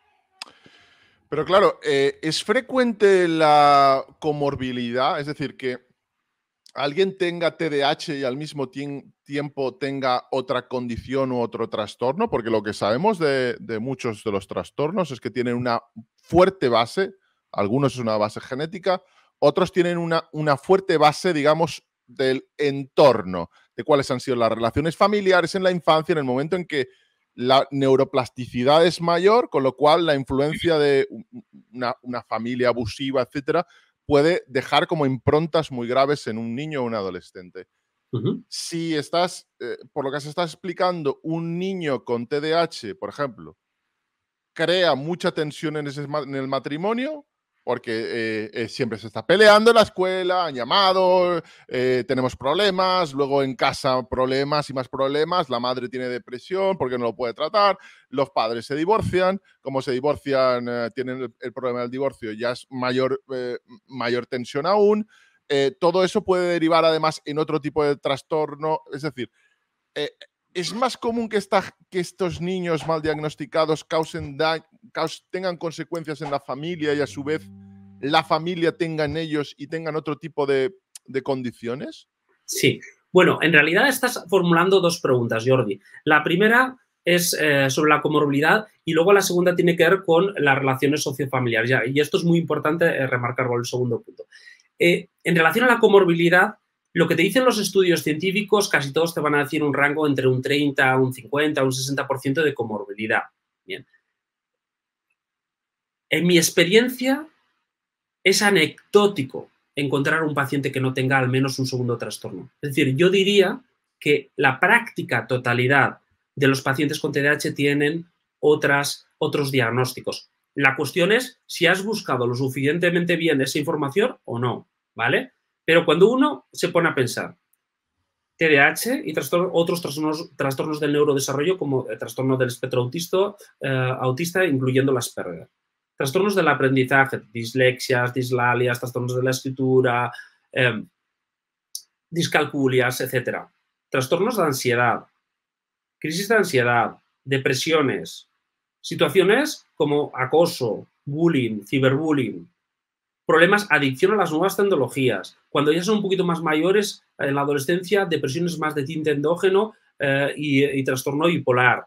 Pero claro, eh, ¿es frecuente la comorbilidad? Es decir, que alguien tenga T D A H y al mismo tiempo tenga otra condición u otro trastorno, porque lo que sabemos de, de muchos de los trastornos es que tienen una fuerte base, algunos es una base genética, otros tienen una, una fuerte base, digamos, del entorno, de cuáles han sido las relaciones familiares en la infancia, en el momento en que la neuroplasticidad es mayor, con lo cual la influencia de una, una familia abusiva, etcétera, puede dejar como improntas muy graves en un niño o un adolescente. Uh-huh. Si estás, eh, por lo que se está explicando, un niño con T D A H, por ejemplo, crea mucha tensión en, ese, en el matrimonio, porque eh, eh, siempre se está peleando en la escuela, han llamado, eh, tenemos problemas, luego en casa problemas y más problemas, la madre tiene depresión porque no lo puede tratar, los padres se divorcian, como se divorcian, eh, tienen el, el problema del divorcio, ya es mayor, eh, mayor tensión aún, eh, todo eso puede derivar además en otro tipo de trastorno, es decir, eh, es más común que, esta, que estos niños mal diagnosticados causen da, caus, tengan consecuencias en la familia y a su vez la familia tenga en ellos y tengan otro tipo de, de condiciones. Sí. Bueno, en realidad estás formulando dos preguntas, Jordi. La primera es eh, sobre la comorbilidad y luego la segunda tiene que ver con las relaciones sociofamiliares. Ya, y esto es muy importante eh, remarcar con el segundo punto. Eh, en relación a la comorbilidad, lo que te dicen los estudios científicos, casi todos te van a decir un rango entre un treinta, un cincuenta, un sesenta por ciento de comorbilidad. Bien. En mi experiencia, es anecdótico encontrar un paciente que no tenga al menos un segundo trastorno. Es decir, yo diría que la práctica totalidad de los pacientes con T D A H tienen otras, otros diagnósticos. La cuestión es si has buscado lo suficientemente bien esa información o no, ¿vale? Pero cuando uno se pone a pensar T D A H y trastorno, otros trastornos, trastornos del neurodesarrollo como el trastorno del espectro autista, eh, autista incluyendo las Asperger. Trastornos del aprendizaje, dislexias, dislalias, trastornos de la escritura, eh, discalculias, etcétera. Trastornos de ansiedad, crisis de ansiedad, depresiones, situaciones como acoso, bullying, ciberbullying, problemas, adicción a las nuevas tecnologías. Cuando ya son un poquito más mayores, en la adolescencia, depresiones más de tinte endógeno eh, y, y trastorno bipolar.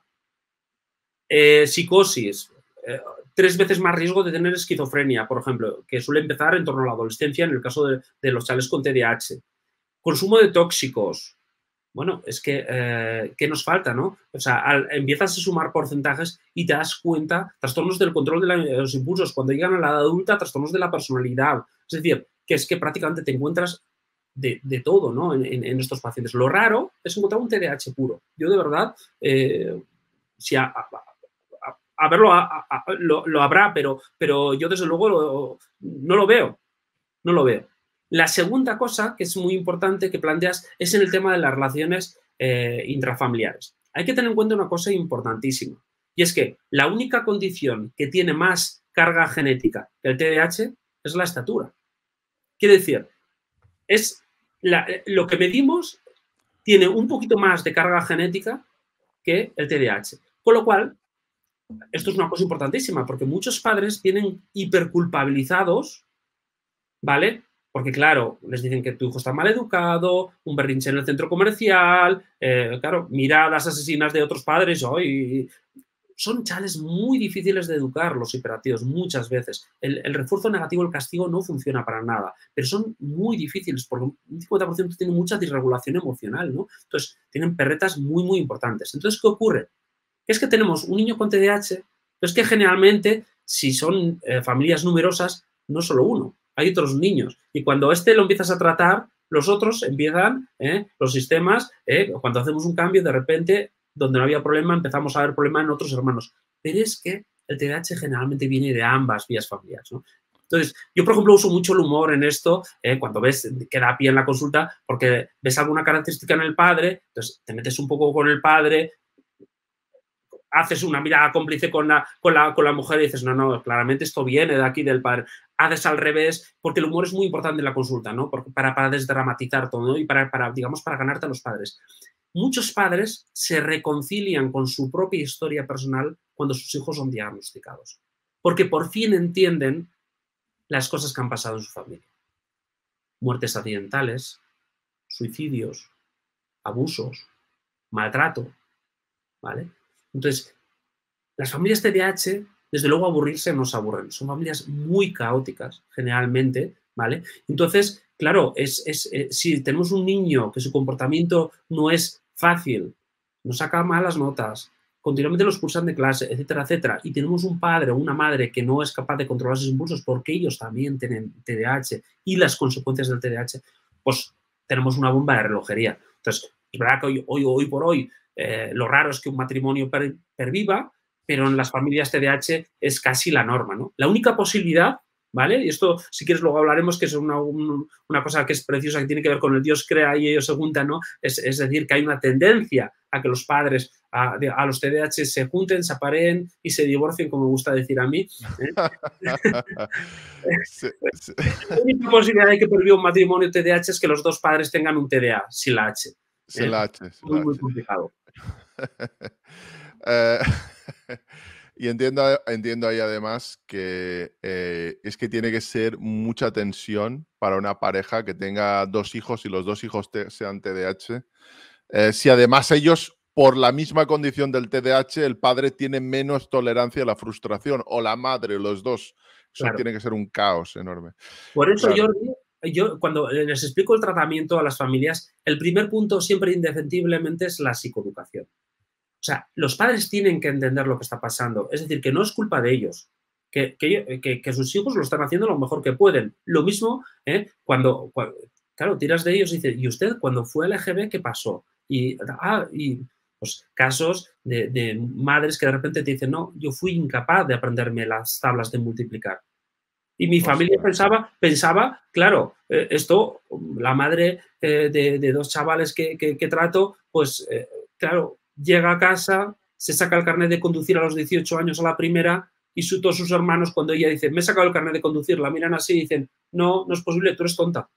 Eh, psicosis, eh, tres veces más riesgo de tener esquizofrenia, por ejemplo, que suele empezar en torno a la adolescencia en el caso de, de los chavales con T D A H. Consumo de tóxicos. Bueno, es que, eh, ¿qué nos falta, no? O sea, al, empiezas a sumar porcentajes y te das cuenta, trastornos del control de, la, de los impulsos, cuando llegan a la edad adulta, trastornos de la personalidad. Es decir, que es que prácticamente te encuentras de, de todo, ¿no? En, en, en estos pacientes. Lo raro es encontrar un T D A H puro. Yo, de verdad, eh, si a, a, a verlo, a, a, lo, lo habrá, pero, pero yo desde luego lo, no lo veo, no lo veo. La segunda cosa que es muy importante que planteas es en el tema de las relaciones eh, intrafamiliares. Hay que tener en cuenta una cosa importantísima y es que la única condición que tiene más carga genética que el T D A H es la estatura. Quiere decir, es la, lo que medimos tiene un poquito más de carga genética que el T D A H. Con lo cual, esto es una cosa importantísima porque muchos padres vienen hiperculpabilizados, ¿vale? Porque, claro, les dicen que tu hijo está mal educado, un berrinche en el centro comercial, eh, claro, miradas asesinas de otros padres. Oh, y son chales muy difíciles de educar, los hiperactivos, muchas veces. El, el refuerzo negativo, el castigo, no funciona para nada, pero son muy difíciles porque un cincuenta por ciento tiene mucha disregulación emocional, ¿no? Entonces, tienen perretas muy, muy importantes. Entonces, ¿qué ocurre? Es que tenemos un niño con T D A H, pero es que generalmente, si son eh, familias numerosas, no solo uno, hay otros niños. Y cuando este lo empiezas a tratar, los otros empiezan, eh, los sistemas, eh, cuando hacemos un cambio, de repente, donde no había problema, empezamos a ver problema en otros hermanos. Pero es que el T D A H generalmente viene de ambas vías familiares, ¿no? Entonces, yo, por ejemplo, uso mucho el humor en esto, eh, cuando ves que da pie en la consulta, porque ves alguna característica en el padre, entonces te metes un poco con el padre, haces una mirada cómplice con la, con, la, con la mujer y dices, no, no, claramente esto viene de aquí del padre. Haces al revés, porque el humor es muy importante en la consulta, ¿no? Porque para, para desdramatizar todo, ¿no? Y para, para, digamos, para ganarte a los padres. Muchos padres se reconcilian con su propia historia personal cuando sus hijos son diagnosticados, porque por fin entienden las cosas que han pasado en su familia. Muertes accidentales, suicidios, abusos, maltrato, ¿vale? Entonces, las familias T D A H, desde luego aburrirse no se aburren, son familias muy caóticas, generalmente, ¿vale? Entonces, claro, es, es, eh, si tenemos un niño que su comportamiento no es fácil, no saca malas notas, continuamente los expulsan de clase, etcétera, etcétera, y tenemos un padre o una madre que no es capaz de controlar sus impulsos porque ellos también tienen T D A H y las consecuencias del T D A H, pues tenemos una bomba de relojería. Entonces, es verdad que hoy, hoy, hoy por hoy eh, lo raro es que un matrimonio per, perviva, pero en las familias T D A H es casi la norma, ¿no? La única posibilidad, ¿vale? Y esto, si quieres, luego hablaremos, que es una, un, una cosa que es preciosa, que tiene que ver con el Dios crea y ellos se juntan, ¿no? Es, es decir, que hay una tendencia a que los padres a, a los T D A H se junten, se apareen y se divorcien, como me gusta decir a mí. ¿eh? sí, sí. La única posibilidad de que perviva un matrimonio T D A H es que los dos padres tengan un T D A sin la H. Sin ¿eh? la H. Sin muy, la muy H. complicado. eh, y entiendo, entiendo ahí además que eh, es que tiene que ser mucha tensión para una pareja que tenga dos hijos y los dos hijos te, sean T D A H. Eh, si además ellos por la misma condición del T D A H, el padre tiene menos tolerancia a la frustración, o la madre, los dos. Eso Claro. tiene que ser un caos enorme. Por eso, Claro. Jordi, yo cuando les explico el tratamiento a las familias, el primer punto siempre indefectiblemente es la psicoeducación. O sea, los padres tienen que entender lo que está pasando. Es decir, que no es culpa de ellos, que, que, que, que sus hijos lo están haciendo lo mejor que pueden. Lo mismo, ¿eh? cuando, cuando, claro, tiras de ellos y dices, ¿y usted cuando fue L G B qué pasó? Y, ah, y pues, casos de, de madres que de repente te dicen, no, yo fui incapaz de aprenderme las tablas de multiplicar. Y mi familia pensaba, pensaba, claro, eh, esto, la madre eh, de, de dos chavales que, que, que trato, pues, eh, claro, llega a casa, se saca el carnet de conducir a los dieciocho años a la primera y su, todos sus hermanos, cuando ella dice, me he sacado el carnet de conducir, la miran así y dicen, no, no es posible, tú eres tonta.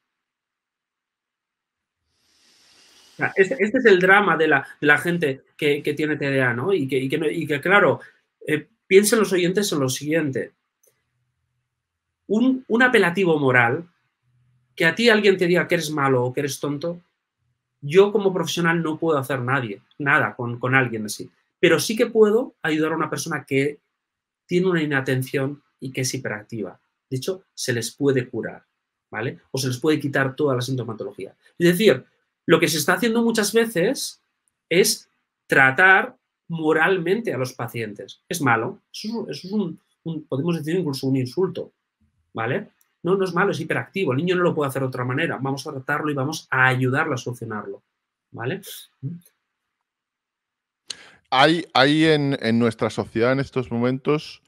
Este, este es el drama de la, de la gente que, que tiene T D A, ¿no? Y que, y que, y que claro, eh, piensen los oyentes en lo siguiente. Un, un apelativo moral, que a ti alguien te diga que eres malo o que eres tonto, yo como profesional no puedo hacer nadie, nada con, con alguien así. Pero sí que puedo ayudar a una persona que tiene una inatención y que es hiperactiva. De hecho, se les puede curar, ¿vale? O se les puede quitar toda la sintomatología. Es decir, lo que se está haciendo muchas veces es tratar moralmente a los pacientes. Es malo. Eso, eso es un, un, podemos decir incluso un insulto, ¿vale? No, no es malo, es hiperactivo. El niño no lo puede hacer de otra manera. Vamos a tratarlo y vamos a ayudarlo a solucionarlo, ¿vale? Hay, hay en, en nuestra sociedad en estos momentos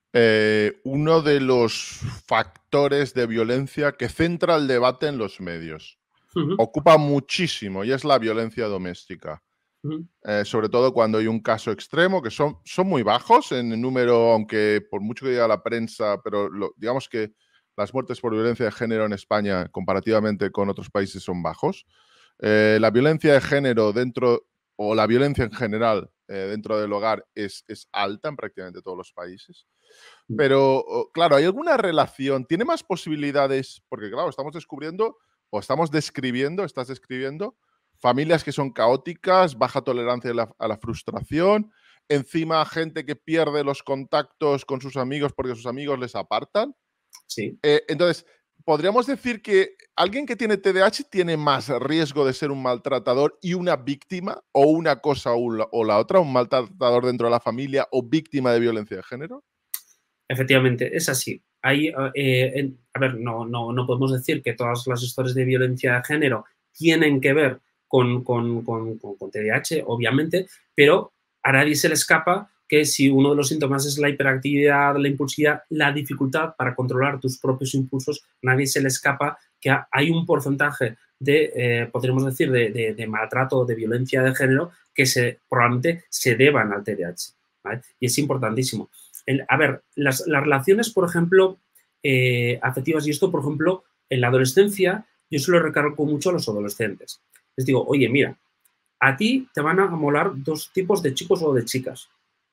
eh, uno de los factores de violencia que centra el debate en los medios. Uh-huh. Ocupa muchísimo y es la violencia doméstica. Uh-huh. Eh, sobre todo cuando hay un caso extremo, que son, son muy bajos en el número, aunque por mucho que diga la prensa, pero lo, digamos que las muertes por violencia de género en España, comparativamente con otros países, son bajos. Eh, la violencia de género dentro, o la violencia en general eh, dentro del hogar es, es alta en prácticamente todos los países. Pero, claro, ¿hay alguna relación? ¿Tiene más posibilidades? Porque, claro, estamos descubriendo, o estamos describiendo, estás describiendo, familias que son caóticas, baja tolerancia a la, a la frustración, encima gente que pierde los contactos con sus amigos porque sus amigos les apartan. Sí. Eh, entonces, ¿podríamos decir que alguien que tiene T D A H tiene más riesgo de ser un maltratador y una víctima, o una cosa o la, o la otra, un maltratador dentro de la familia o víctima de violencia de género? Efectivamente, es así. Hay, eh, en, a ver, no, no, no podemos decir que todas las historias de violencia de género tienen que ver con, con, con, con, con T D A H, obviamente, pero a nadie se le escapa que si uno de los síntomas es la hiperactividad, la impulsividad, la dificultad para controlar tus propios impulsos, a nadie se le escapa que hay un porcentaje de, eh, podríamos decir, de, de, de maltrato o de violencia de género que se, probablemente se deban al T D A H, ¿vale? Y es importantísimo. El, a ver, las, las relaciones, por ejemplo, eh, afectivas, y esto, por ejemplo, en la adolescencia, yo se lo recargo mucho a los adolescentes. Les digo, oye, mira, a ti te van a molar dos tipos de chicos o de chicas.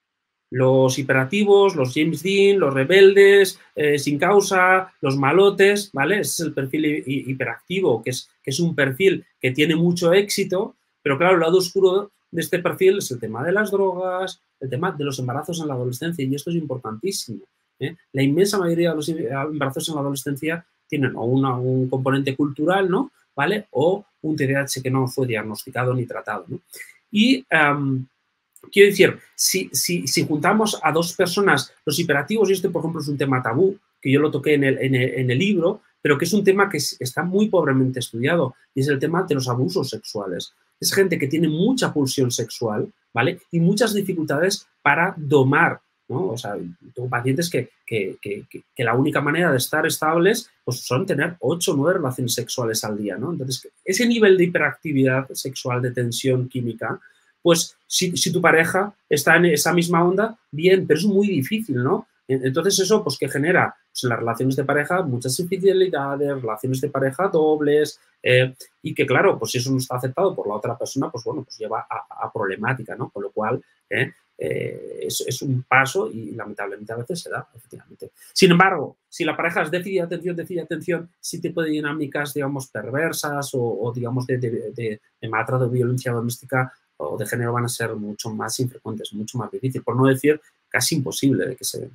Los hiperactivos, los James Dean, los rebeldes, eh, sin causa, los malotes, ¿vale? Ese es el perfil hiperactivo, que es, que es un perfil que tiene mucho éxito, pero claro, el lado oscuro de este perfil es el tema de las drogas, el tema de los embarazos en la adolescencia, y esto es importantísimo, ¿eh? La inmensa mayoría de los embarazos en la adolescencia tienen o una, un componente cultural, ¿no? ¿Vale? O un T D A H que no fue diagnosticado ni tratado, ¿no? Y um, quiero decir, si, si, si juntamos a dos personas, los hiperactivos, y este, por ejemplo, es un tema tabú, que yo lo toqué en el, en el, en el libro, pero que es un tema que está muy pobremente estudiado, y es el tema de los abusos sexuales. Es gente que tiene mucha pulsión sexual, ¿vale? Y muchas dificultades para domar, ¿no? O sea, tengo pacientes que, que, que, que la única manera de estar estables pues son tener ocho o nueve relaciones sexuales al día, ¿no? Entonces, ese nivel de hiperactividad sexual, de tensión química, pues si, si tu pareja está en esa misma onda, bien, pero es muy difícil, ¿no? Entonces eso, pues, ¿qué genera? Pues en las relaciones de pareja muchas infidelidades, relaciones de pareja dobles, eh, y que, claro, pues si eso no está aceptado por la otra persona, pues bueno, pues lleva a, a problemática, ¿no? Con lo cual, eh, eh, es, es un paso y lamentablemente a veces se da, efectivamente. Sin embargo, si la pareja es déficit de atención, déficit de atención, sí tipo de dinámicas, digamos, perversas o, o digamos, de, de, de, de maltrato de violencia doméstica, o de género van a ser mucho más infrecuentes, mucho más difíciles, por no decir casi imposible de que se den.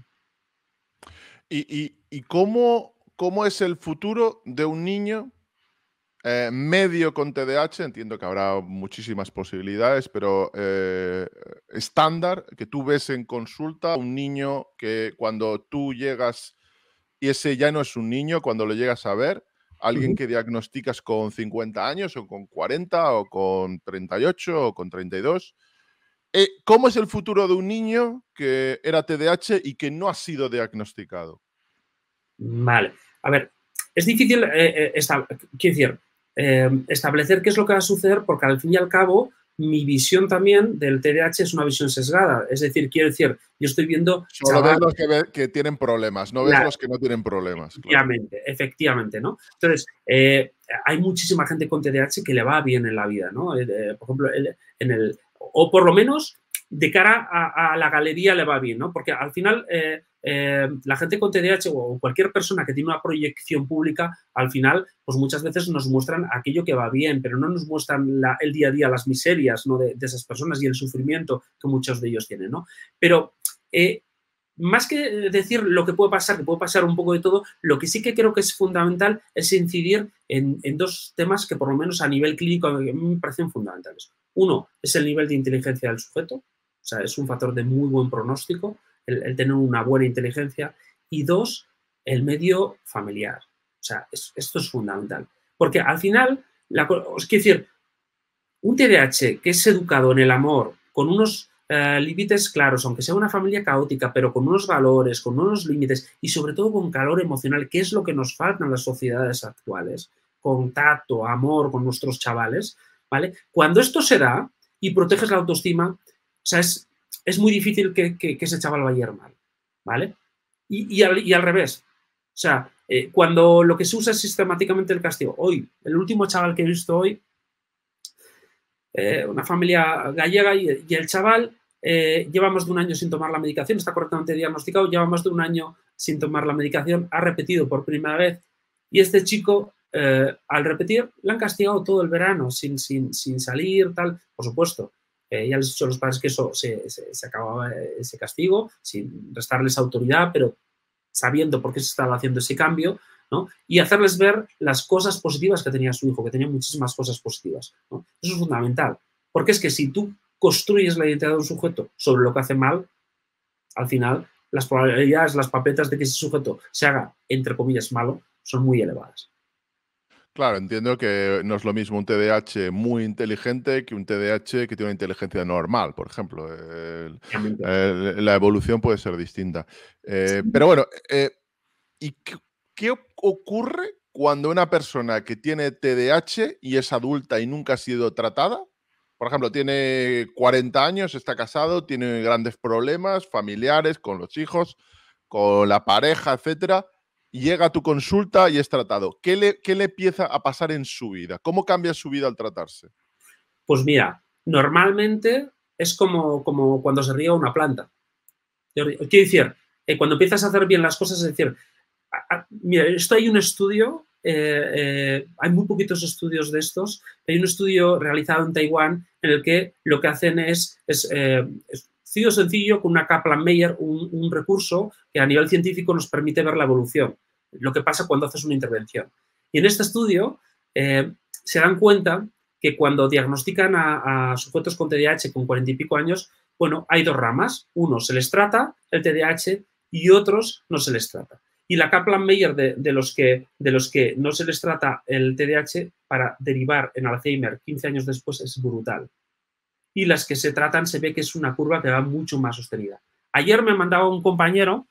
¿Y, y, y cómo, cómo es el futuro de un niño eh, medio con T D A H? Entiendo que habrá muchísimas posibilidades, pero eh, estándar, que tú ves en consulta, un niño que cuando tú llegas, y ese ya no es un niño, cuando lo llegas a ver, alguien Uh-huh. que diagnosticas con cincuenta años, o con cuarenta, o con treinta y ocho, o con treinta y dos. Eh, ¿Cómo es el futuro de un niño que era T D A H y que no ha sido diagnosticado? Vale. A ver, es difícil eh, eh, esta, quiero decir, eh, establecer qué es lo que va a suceder porque al fin y al cabo mi visión también del T D A H es una visión sesgada. Es decir, quiero decir, yo estoy viendo Solo ves chavales. los que, ve- que tienen problemas, no ves los que no tienen problemas, claro. Efectivamente, efectivamente, ¿no? Entonces, eh, hay muchísima gente con T D A H que le va bien en la vida, ¿no? Eh, eh, por ejemplo, el, en el, o por lo menos de cara a, a, la galería le va bien, ¿no? Porque al final eh, eh, la gente con T D A H o cualquier persona que tiene una proyección pública, al final, pues muchas veces nos muestran aquello que va bien, pero no nos muestran la, el día a día, las miserias, ¿no? de, de esas personas y el sufrimiento que muchos de ellos tienen, ¿no? Pero eh, más que decir lo que puede pasar, que puede pasar un poco de todo, lo que sí que creo que es fundamental es incidir en, en dos temas que por lo menos a nivel clínico a mí me parecen fundamentales. Uno es el nivel de inteligencia del sujeto, o sea, es un factor de muy buen pronóstico el, el tener una buena inteligencia. Y dos, el medio familiar. O sea, es, esto es fundamental. Porque al final, la, os quiero decir, un T D A H que es educado en el amor, con unos Uh, límites claros, aunque sea una familia caótica, pero con unos valores, con unos límites y sobre todo con calor emocional, que es lo que nos falta en las sociedades actuales, contacto, amor con nuestros chavales, ¿vale? Cuando esto se da y proteges la autoestima, o sea, es, es muy difícil que, que, que ese chaval vaya a ir mal, ¿vale? Y, y, al, y al revés, o sea, eh, cuando lo que se usa es sistemáticamente el castigo. Hoy, el último chaval que he visto hoy, eh, una familia gallega y, y el chaval Eh, lleva más de un año sin tomar la medicación, está correctamente diagnosticado, lleva más de un año sin tomar la medicación, ha repetido por primera vez y este chico, eh, al repetir, le han castigado todo el verano sin, sin, sin salir, tal, por supuesto. Eh, ya les he dicho a los padres que eso se, se, se acababa ese castigo, sin restarles autoridad, pero sabiendo por qué se estaba haciendo ese cambio, ¿no? Y hacerles ver las cosas positivas que tenía su hijo, que tenía muchísimas cosas positivas, ¿no? Eso es fundamental, porque es que si tú construyes la identidad de un sujeto sobre lo que hace mal, al final las probabilidades, las papetas de que ese sujeto se haga, entre comillas, malo, son muy elevadas. Claro, entiendo que no es lo mismo un T D A H muy inteligente que un T D A H que tiene una inteligencia normal, por ejemplo. El, el, la evolución puede ser distinta. Eh, pero bueno, eh, ¿y qué, qué ocurre cuando una persona que tiene T D A H y es adulta y nunca ha sido tratada? Por ejemplo, tiene cuarenta años, está casado, tiene grandes problemas familiares con los hijos, con la pareja, etcétera, y llega a tu consulta y es tratado. ¿Qué le, qué le empieza a pasar en su vida? ¿Cómo cambia su vida al tratarse? Pues mira, normalmente es como, como cuando se riega una planta. Quiero decir, eh, cuando empiezas a hacer bien las cosas, es decir, a, a, mira, esto hay un estudio, eh, eh, hay muy poquitos estudios de estos, hay un estudio realizado en Taiwán en el que lo que hacen es, es, eh, es sencillo, sencillo, con una Kaplan-Meier, un, un recurso que a nivel científico nos permite ver la evolución, lo que pasa cuando haces una intervención. Y en este estudio eh, se dan cuenta que cuando diagnostican a, a sujetos con T D A H con cuarenta y pico años, bueno, hay dos ramas. Uno se les trata el T D A H y otros no se les trata. Y la Kaplan-Meier de, de, los que, de los que no se les trata el T D A H para derivar en Alzheimer quince años después es brutal. Y las que se tratan se ve que es una curva que va mucho más sostenida. Ayer me mandaba un compañero,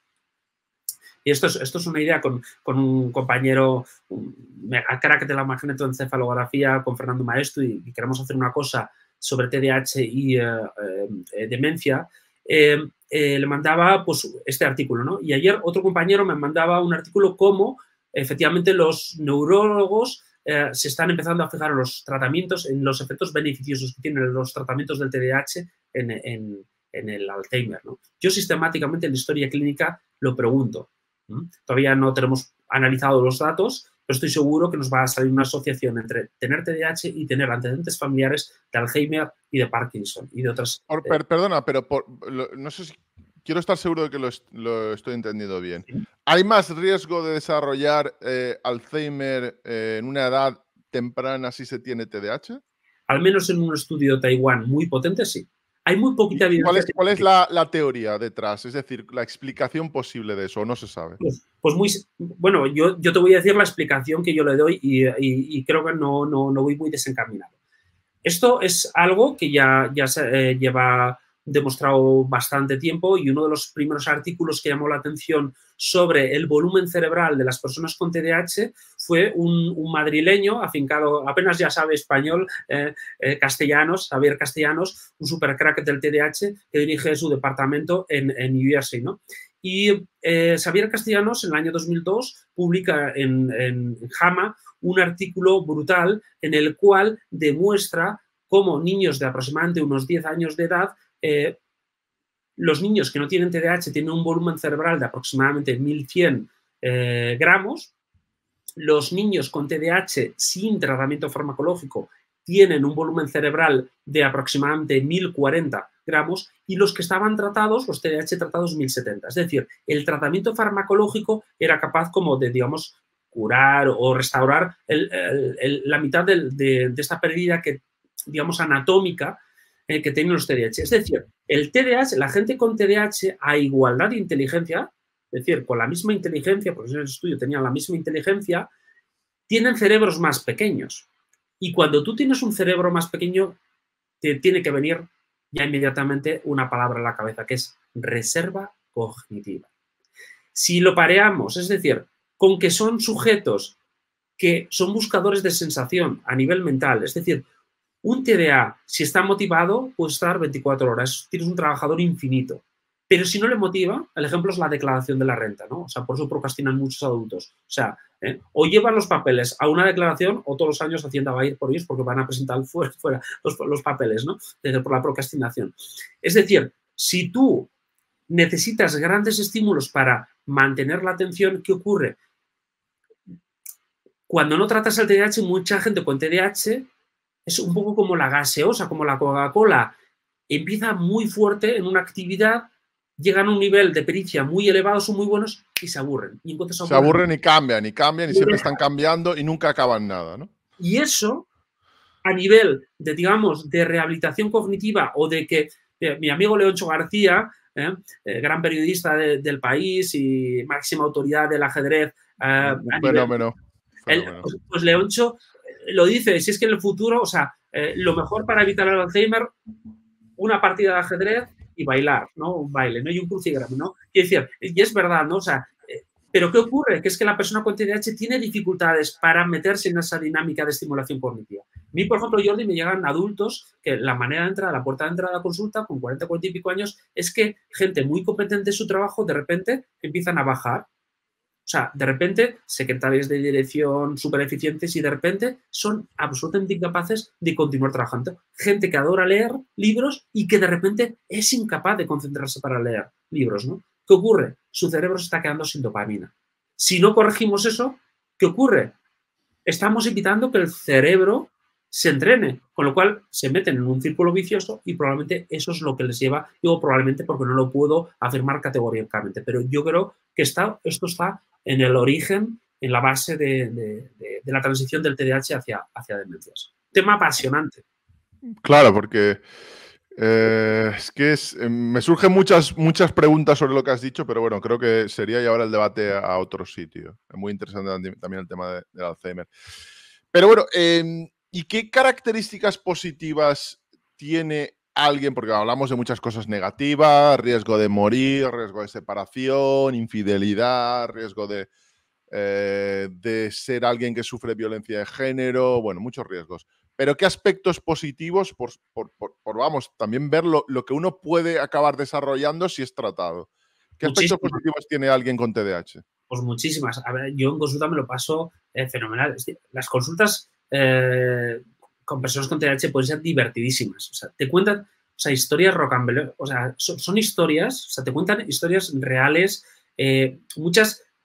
y esto es, esto es una idea con, con un compañero, un mega crack de la magnetoencefalografía, con Fernando Maestro, y, y queremos hacer una cosa sobre T D A H y eh, eh, demencia, eh, eh, le mandaba pues, este artículo, ¿no? Y ayer otro compañero me mandaba un artículo como efectivamente los neurólogos eh, se están empezando a fijar en los tratamientos, en los efectos beneficiosos que tienen los tratamientos del T D A H en, en, en el Alzheimer, ¿no? Yo sistemáticamente en la historia clínica lo pregunto. ¿Mm? Todavía no tenemos analizado los datos, pero estoy seguro que nos va a salir una asociación entre tener T D A H y tener antecedentes familiares de Alzheimer y de Parkinson y de otras. Por, per, perdona, pero por, lo, no sé si quiero estar seguro de que lo, lo estoy entendiendo bien. ¿Sí? ¿Hay más riesgo de desarrollar eh, Alzheimer eh, en una edad temprana si se tiene T D A H? Al menos en un estudio de Taiwán muy potente, sí. Hay muy poquita evidencia. ¿Cuál es, cuál es la, la teoría detrás? Es decir, la explicación posible de eso, ¿o no se sabe? Pues, pues muy, bueno, yo, yo te voy a decir la explicación que yo le doy y, y, y creo que no, no, no voy muy desencaminado. Esto es algo que ya, ya se eh, lleva demostrado bastante tiempo y uno de los primeros artículos que llamó la atención sobre el volumen cerebral de las personas con T D A H fue un, un madrileño afincado, apenas ya sabe español, eh, eh, Castellanos, Javier Castellanos, un super crack del T D A H que dirige su departamento en, en New Jersey, ¿no? Y eh, Xavier Castellanos en el año dos mil dos publica en, en JAMA un artículo brutal en el cual demuestra cómo niños de aproximadamente unos diez años de edad, eh, los niños que no tienen T D A H tienen un volumen cerebral de aproximadamente mil cien eh, gramos, los niños con T D A H sin tratamiento farmacológico tienen un volumen cerebral de aproximadamente mil cuarenta gramos y los que estaban tratados, los T D A H tratados, mil setenta. Es decir, el tratamiento farmacológico era capaz como de, digamos, curar o restaurar el, el, el, la mitad de, de, de esta pérdida que, digamos, anatómica eh, que tienen los T D A H. Es decir, el T D A H, la gente con T D A H a igualdad de inteligencia, es decir, con la misma inteligencia, porque en el estudio tenían la misma inteligencia, tienen cerebros más pequeños. Y cuando tú tienes un cerebro más pequeño, te tiene que venir ya inmediatamente una palabra a la cabeza, que es reserva cognitiva. Si lo pareamos, es decir, con que son sujetos que son buscadores de sensación a nivel mental, es decir, un T D A, si está motivado, puede estar veinticuatro horas, tienes un trabajador infinito. Pero si no le motiva, el ejemplo es la declaración de la renta, ¿no? O sea, por eso procrastinan muchos adultos. O sea, ¿eh? o llevan los papeles a una declaración o todos los años Hacienda va a ir por ellos porque van a presentar fuera, fuera los, los papeles, ¿no? Por la procrastinación. Es decir, si tú necesitas grandes estímulos para mantener la atención, ¿qué ocurre? Cuando no tratas el T D A H, mucha gente con T D A H es un poco como la gaseosa, como la Coca-Cola. Empieza muy fuerte en una actividad, llegan a un nivel de pericia muy elevado, son muy buenos y se aburren. Y entonces se aburren. Se aburren y cambian, y cambian, y siempre están cambiando y nunca acaban nada, ¿no? Y eso, a nivel de, digamos, de rehabilitación cognitiva o de que eh, mi amigo Leoncho García, eh, eh, gran periodista de, del país y máxima autoridad del ajedrez. Eh, Un fenómeno. Él, pues, pues Leoncho lo dice, si es que en el futuro, o sea, eh, lo mejor para evitar el Alzheimer, una partida de ajedrez y bailar, ¿no? Un baile, ¿no? Y un crucigrama, ¿no? Y es decir, y es verdad, ¿no? O sea, eh, pero ¿qué ocurre? Que es que la persona con T D A H tiene dificultades para meterse en esa dinámica de estimulación cognitiva. A mí, por ejemplo, Jordi, me llegan adultos que la manera de entrar, la puerta de entrada a la consulta, con cuarenta, cuarenta y pico años, es que gente muy competente en su trabajo, de repente, empiezan a bajar. O sea, de repente, secretarios de dirección súper eficientes y de repente son absolutamente incapaces de continuar trabajando. Gente que adora leer libros y que de repente es incapaz de concentrarse para leer libros, ¿no? ¿Qué ocurre? Su cerebro se está quedando sin dopamina. Si no corregimos eso, ¿qué ocurre? Estamos evitando que el cerebro se entrene, con lo cual se meten en un círculo vicioso y probablemente eso es lo que les lleva, digo probablemente porque no lo puedo afirmar categóricamente, pero yo creo que está, esto está en el origen, en la base de, de, de, de la transición del T D A H hacia, hacia demencias. Tema apasionante. Claro, porque eh, es que es, eh, me surgen muchas, muchas preguntas sobre lo que has dicho, pero bueno, creo que sería llevar el debate a otro sitio. Es muy interesante también el tema de, del Alzheimer. Pero bueno, eh, ¿y qué características positivas tiene alguien? Porque hablamos de muchas cosas negativas, riesgo de morir, riesgo de separación, infidelidad, riesgo de, eh, de ser alguien que sufre violencia de género, bueno, muchos riesgos. Pero ¿qué aspectos positivos, por, por, por, por vamos, también ver lo, lo que uno puede acabar desarrollando si es tratado? ¿Qué aspectos Muchísimas. positivos tiene alguien con T D A H? Pues muchísimas. A ver, yo en consulta me lo paso eh, fenomenal. Es decir, las consultas eh, con personas con T D A H pueden ser divertidísimas. O sea, te cuentan, o sea, historias rocambolescas. O sea, son, son historias, o sea, te cuentan historias reales, eh, muchas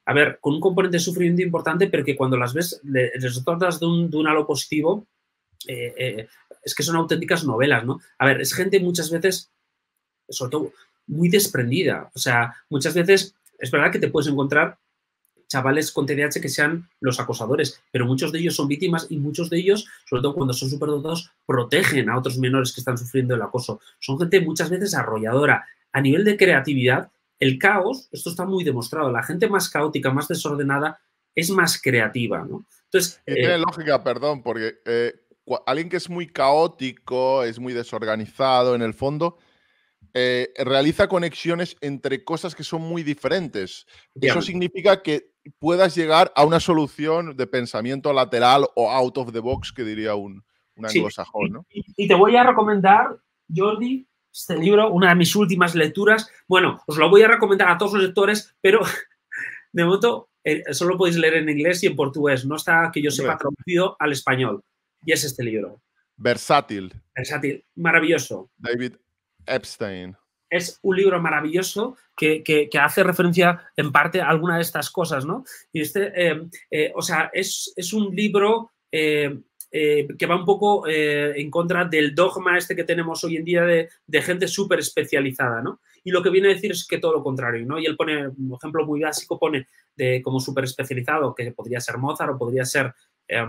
a ver, con un componente de sufrimiento importante, pero que cuando las ves, le, les tratas de un, de un halo positivo, eh, eh, es que son auténticas novelas, ¿no? A ver, es gente muchas veces, sobre todo, muy desprendida. O sea, muchas veces es verdad que te puedes encontrar chavales con T D A H que sean los acosadores, pero muchos de ellos son víctimas y muchos de ellos, sobre todo cuando son superdotados, protegen a otros menores que están sufriendo el acoso. Son gente muchas veces arrolladora. A nivel de creatividad, el caos, esto está muy demostrado, la gente más caótica, más desordenada, es más creativa, ¿no? Entonces, y tiene eh, lógica, perdón, porque eh, alguien que es muy caótico, es muy desorganizado en el fondo, eh, realiza conexiones entre cosas que son muy diferentes. Eso significa que puedas llegar a una solución de pensamiento lateral o out of the box, que diría un, un anglosajón, ¿no? Sí, y, y te voy a recomendar, Jordi, este libro, una de mis últimas lecturas. Bueno, os lo voy a recomendar a todos los lectores, pero de momento eh, solo podéis leer en inglés y en portugués. No está, que yo sepa, traducido al español. Y es este libro. Versátil. Versátil. Maravilloso. David Epstein. Es un libro maravilloso que, que, que hace referencia en parte a alguna de estas cosas, ¿no? Y este, eh, eh, o sea, es, es un libro eh, eh, que va un poco eh, en contra del dogma este que tenemos hoy en día de, de gente súper especializada, ¿no? Y lo que viene a decir es que todo lo contrario, ¿no? Y él pone, un ejemplo muy básico, pone de como súper especializado, que podría ser Mozart o podría ser... Eh,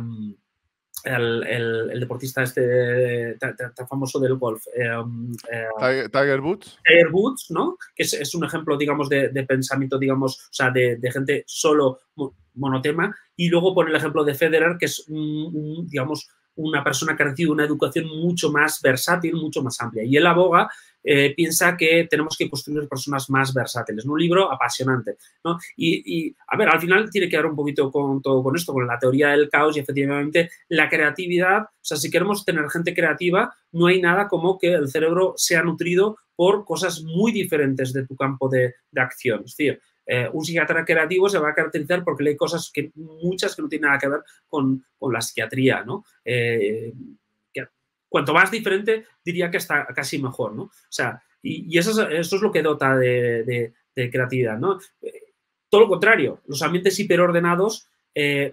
El, el, el deportista este tan, tan famoso del golf. Eh, eh, Tiger, Tiger Woods. Tiger Woods, ¿no? Que es, es un ejemplo, digamos, de, de pensamiento, digamos, o sea, de, de gente solo monotema. Y luego pone el ejemplo de Federer, que es, un, un, digamos, una persona que ha recibido una educación mucho más versátil, mucho más amplia. Y él aboga, eh, piensa que tenemos que construir personas más versátiles. Un libro apasionante, ¿no? Y, y, a ver, al final tiene que ver un poquito con todo con esto, con la teoría del caos y efectivamente la creatividad. O sea, si queremos tener gente creativa, no hay nada como que el cerebro sea nutrido por cosas muy diferentes de tu campo de, de acción. Es decir, Eh, un psiquiatra creativo se va a caracterizar porque lee cosas que muchas que no tienen nada que ver con, con la psiquiatría, ¿no? Eh, que, cuanto más diferente, diría que está casi mejor, ¿no? O sea, y, y eso, es, eso es lo que dota de, de, de creatividad, ¿no? Eh, todo lo contrario, los ambientes hiperordenados, eh,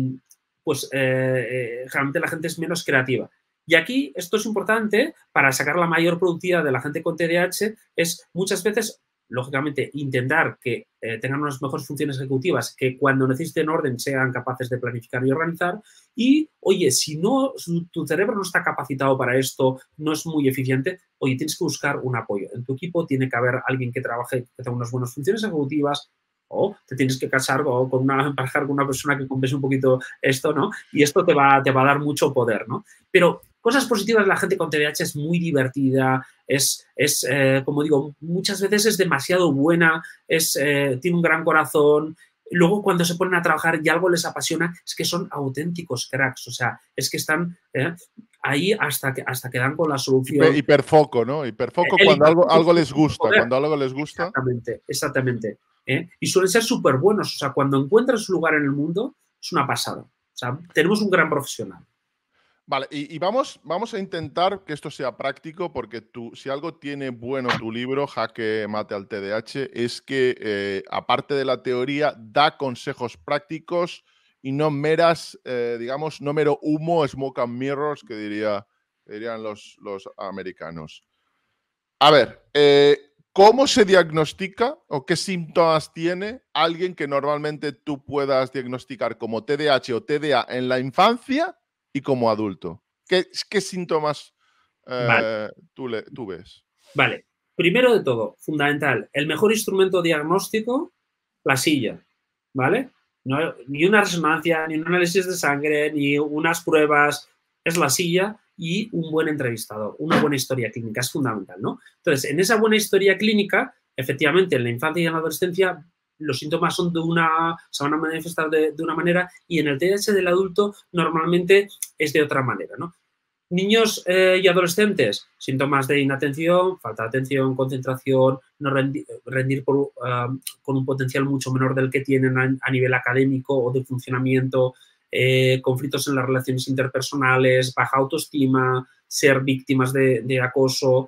pues eh, eh, generalmente la gente es menos creativa. Y aquí esto es importante para sacar la mayor productividad de la gente con T D A H, es muchas veces lógicamente, intentar que eh, tengan unas mejores funciones ejecutivas, que cuando necesiten orden sean capaces de planificar y organizar. Y, oye, si no, si tu cerebro no está capacitado para esto, no es muy eficiente, oye, tienes que buscar un apoyo. En tu equipo tiene que haber alguien que trabaje, que tenga unas buenas funciones ejecutivas, o te tienes que casar o con una, emparejar con una persona que compense un poquito esto, ¿no? Y esto te va, te va a dar mucho poder, ¿no? Pero cosas positivas, la gente con T D A H es muy divertida, es, es eh, como digo, muchas veces es demasiado buena, es, eh, tiene un gran corazón. Luego, cuando se ponen a trabajar y algo les apasiona, es que son auténticos cracks. O sea, es que están eh, ahí hasta que, hasta que dan con la solución. Hiperfoco, ¿no? Hiperfoco el cuando algo, algo les gusta. Poder. Cuando algo les gusta. Exactamente, exactamente. ¿eh? Y suelen ser súper buenos. O sea, cuando encuentran su lugar en el mundo, es una pasada. O sea, tenemos un gran profesional. Vale, y, y vamos, vamos a intentar que esto sea práctico, porque tú, si algo tiene bueno tu libro, Jaque Mate al T D A H, es que, eh, aparte de la teoría, da consejos prácticos y no meras, eh, digamos, no mero humo, smoke and mirrors, que diría, dirían los, los americanos. A ver, eh, ¿cómo se diagnostica o qué síntomas tiene alguien que normalmente tú puedas diagnosticar como T D A H o T D A en la infancia y como adulto? ¿Qué, qué síntomas eh, vale. tú, le, tú ves? Vale. Primero de todo, fundamental, el mejor instrumento diagnóstico, la silla, ¿vale? No, ni una resonancia, ni un análisis de sangre, ni unas pruebas, es la silla y un buen entrevistador, una buena historia clínica, es fundamental, ¿no? Entonces, en esa buena historia clínica, efectivamente, en la infancia y en la adolescencia, los síntomas son de una, se van a manifestar de, de una manera y en el T D A H del adulto normalmente es de otra manera, ¿no? Niños eh, y adolescentes, síntomas de inatención, falta de atención, concentración, no rendir, rendir por, uh, con un potencial mucho menor del que tienen a, a nivel académico o de funcionamiento, eh, conflictos en las relaciones interpersonales, baja autoestima, ser víctimas de, de acoso,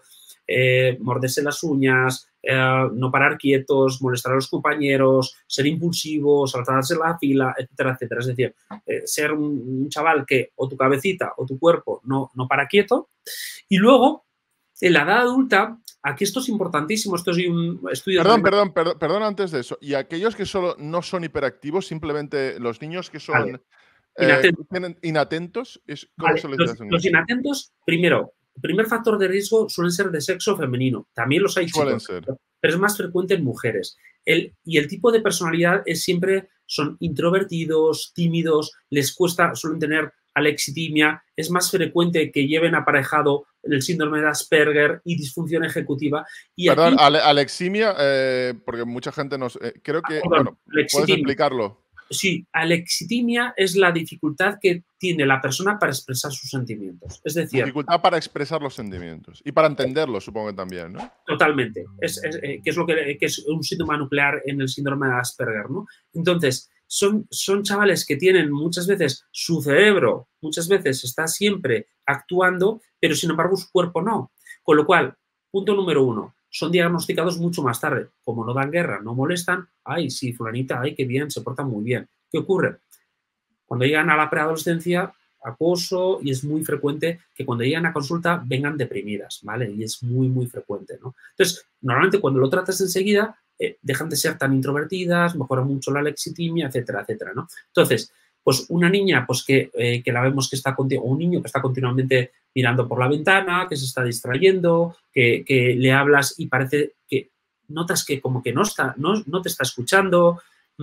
eh, morderse las uñas, eh, no parar quietos, molestar a los compañeros, ser impulsivos, saltarse la fila, etcétera, etcétera. Es decir, eh, ser un, un chaval que o tu cabecita o tu cuerpo no, no para quieto. Y luego, en la edad adulta, aquí esto es importantísimo, esto es un estudio... Perdón, perdón, perdón, perdón, antes de eso. ¿Y aquellos que solo no son hiperactivos, simplemente los niños que son Vale. eh, Inatentos. tienen inatentos? Es, ¿Cómo Vale. se les Los, dice en los inglés? inatentos, primero, el primer factor de riesgo suelen ser de sexo femenino. También los hay Suelen chicos, ser. pero es más frecuente en mujeres. El, y el tipo de personalidad es siempre, son introvertidos, tímidos, les cuesta, suelen tener alexitimia, es más frecuente que lleven aparejado el síndrome de Asperger y disfunción ejecutiva. Y Perdón, aquí, ale aleximia, eh, porque mucha gente nos... Eh, creo ah, que, perdón, bueno, ¿puedes alexitimia. explicarlo? Sí, alexitimia es la dificultad que tiene la persona para expresar sus sentimientos. Es decir, Dificultad para expresar los sentimientos y para entenderlos, supongo que también, ¿no? totalmente. Es, es, eh, que es lo que, que, es un síntoma nuclear en el síndrome de Asperger, ¿no? Entonces, son, son chavales que tienen muchas veces su cerebro, muchas veces está siempre actuando, pero sin embargo su cuerpo no. Con lo cual, punto número uno, son diagnosticados mucho más tarde. Como no dan guerra, no molestan, ay, sí, fulanita, ay, qué bien, se porta muy bien. ¿Qué ocurre? Cuando llegan a la preadolescencia, acoso, y es muy frecuente que cuando llegan a consulta vengan deprimidas, ¿vale? Y es muy, muy frecuente, ¿no? Entonces, normalmente cuando lo tratas enseguida, eh, dejan de ser tan introvertidas, mejora mucho la lexitimia, etcétera, etcétera, ¿no? Entonces, pues una niña pues que, eh, que la vemos que está, o un niño que está continuamente mirando por la ventana, que se está distrayendo, que, que le hablas y parece que notas que como que no, está, no, no te está escuchando,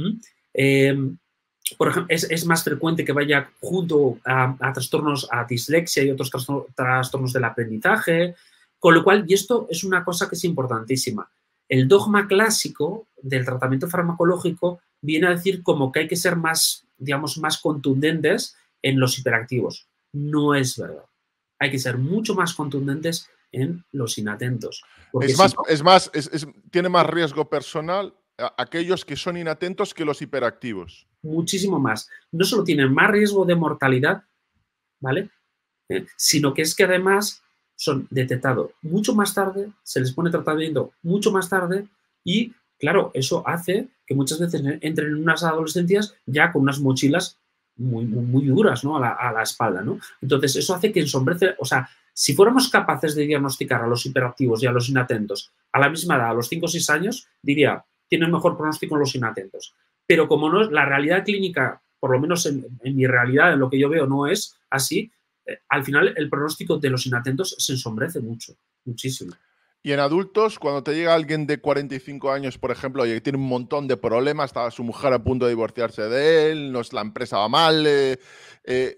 eh, por ejemplo, es, es, más frecuente que vaya junto a, a trastornos, a dislexia y otros trastornos, trastornos del aprendizaje, con lo cual, y esto es una cosa que es importantísima, el dogma clásico del tratamiento farmacológico viene a decir como que hay que ser más, digamos, más contundentes en los hiperactivos. No es verdad. Hay que ser mucho más contundentes en los inatentos. Es más, si no, es más es, es, tiene más riesgo personal a, aquellos que son inatentos que los hiperactivos. Muchísimo más. No solo tienen más riesgo de mortalidad, ¿vale? Eh, sino que es que además son detectados mucho más tarde, se les pone tratamiento mucho más tarde y, claro, eso hace que muchas veces entren en unas adolescencias ya con unas mochilas muy, muy, muy duras, ¿no? A la, a la espalda, ¿no? Entonces, eso hace que ensombrece, o sea, si fuéramos capaces de diagnosticar a los hiperactivos y a los inatentos a la misma edad, a los cinco o seis años, diría, tienen mejor pronóstico los inatentos. Pero como no, la realidad clínica, por lo menos en, en mi realidad, en lo que yo veo, no es así, eh, al final el pronóstico de los inatentos se ensombrece mucho, muchísimo. Y en adultos, cuando te llega alguien de cuarenta y cinco años, por ejemplo, y que tiene un montón de problemas, está su mujer a punto de divorciarse de él, no, la empresa va mal, eh, eh,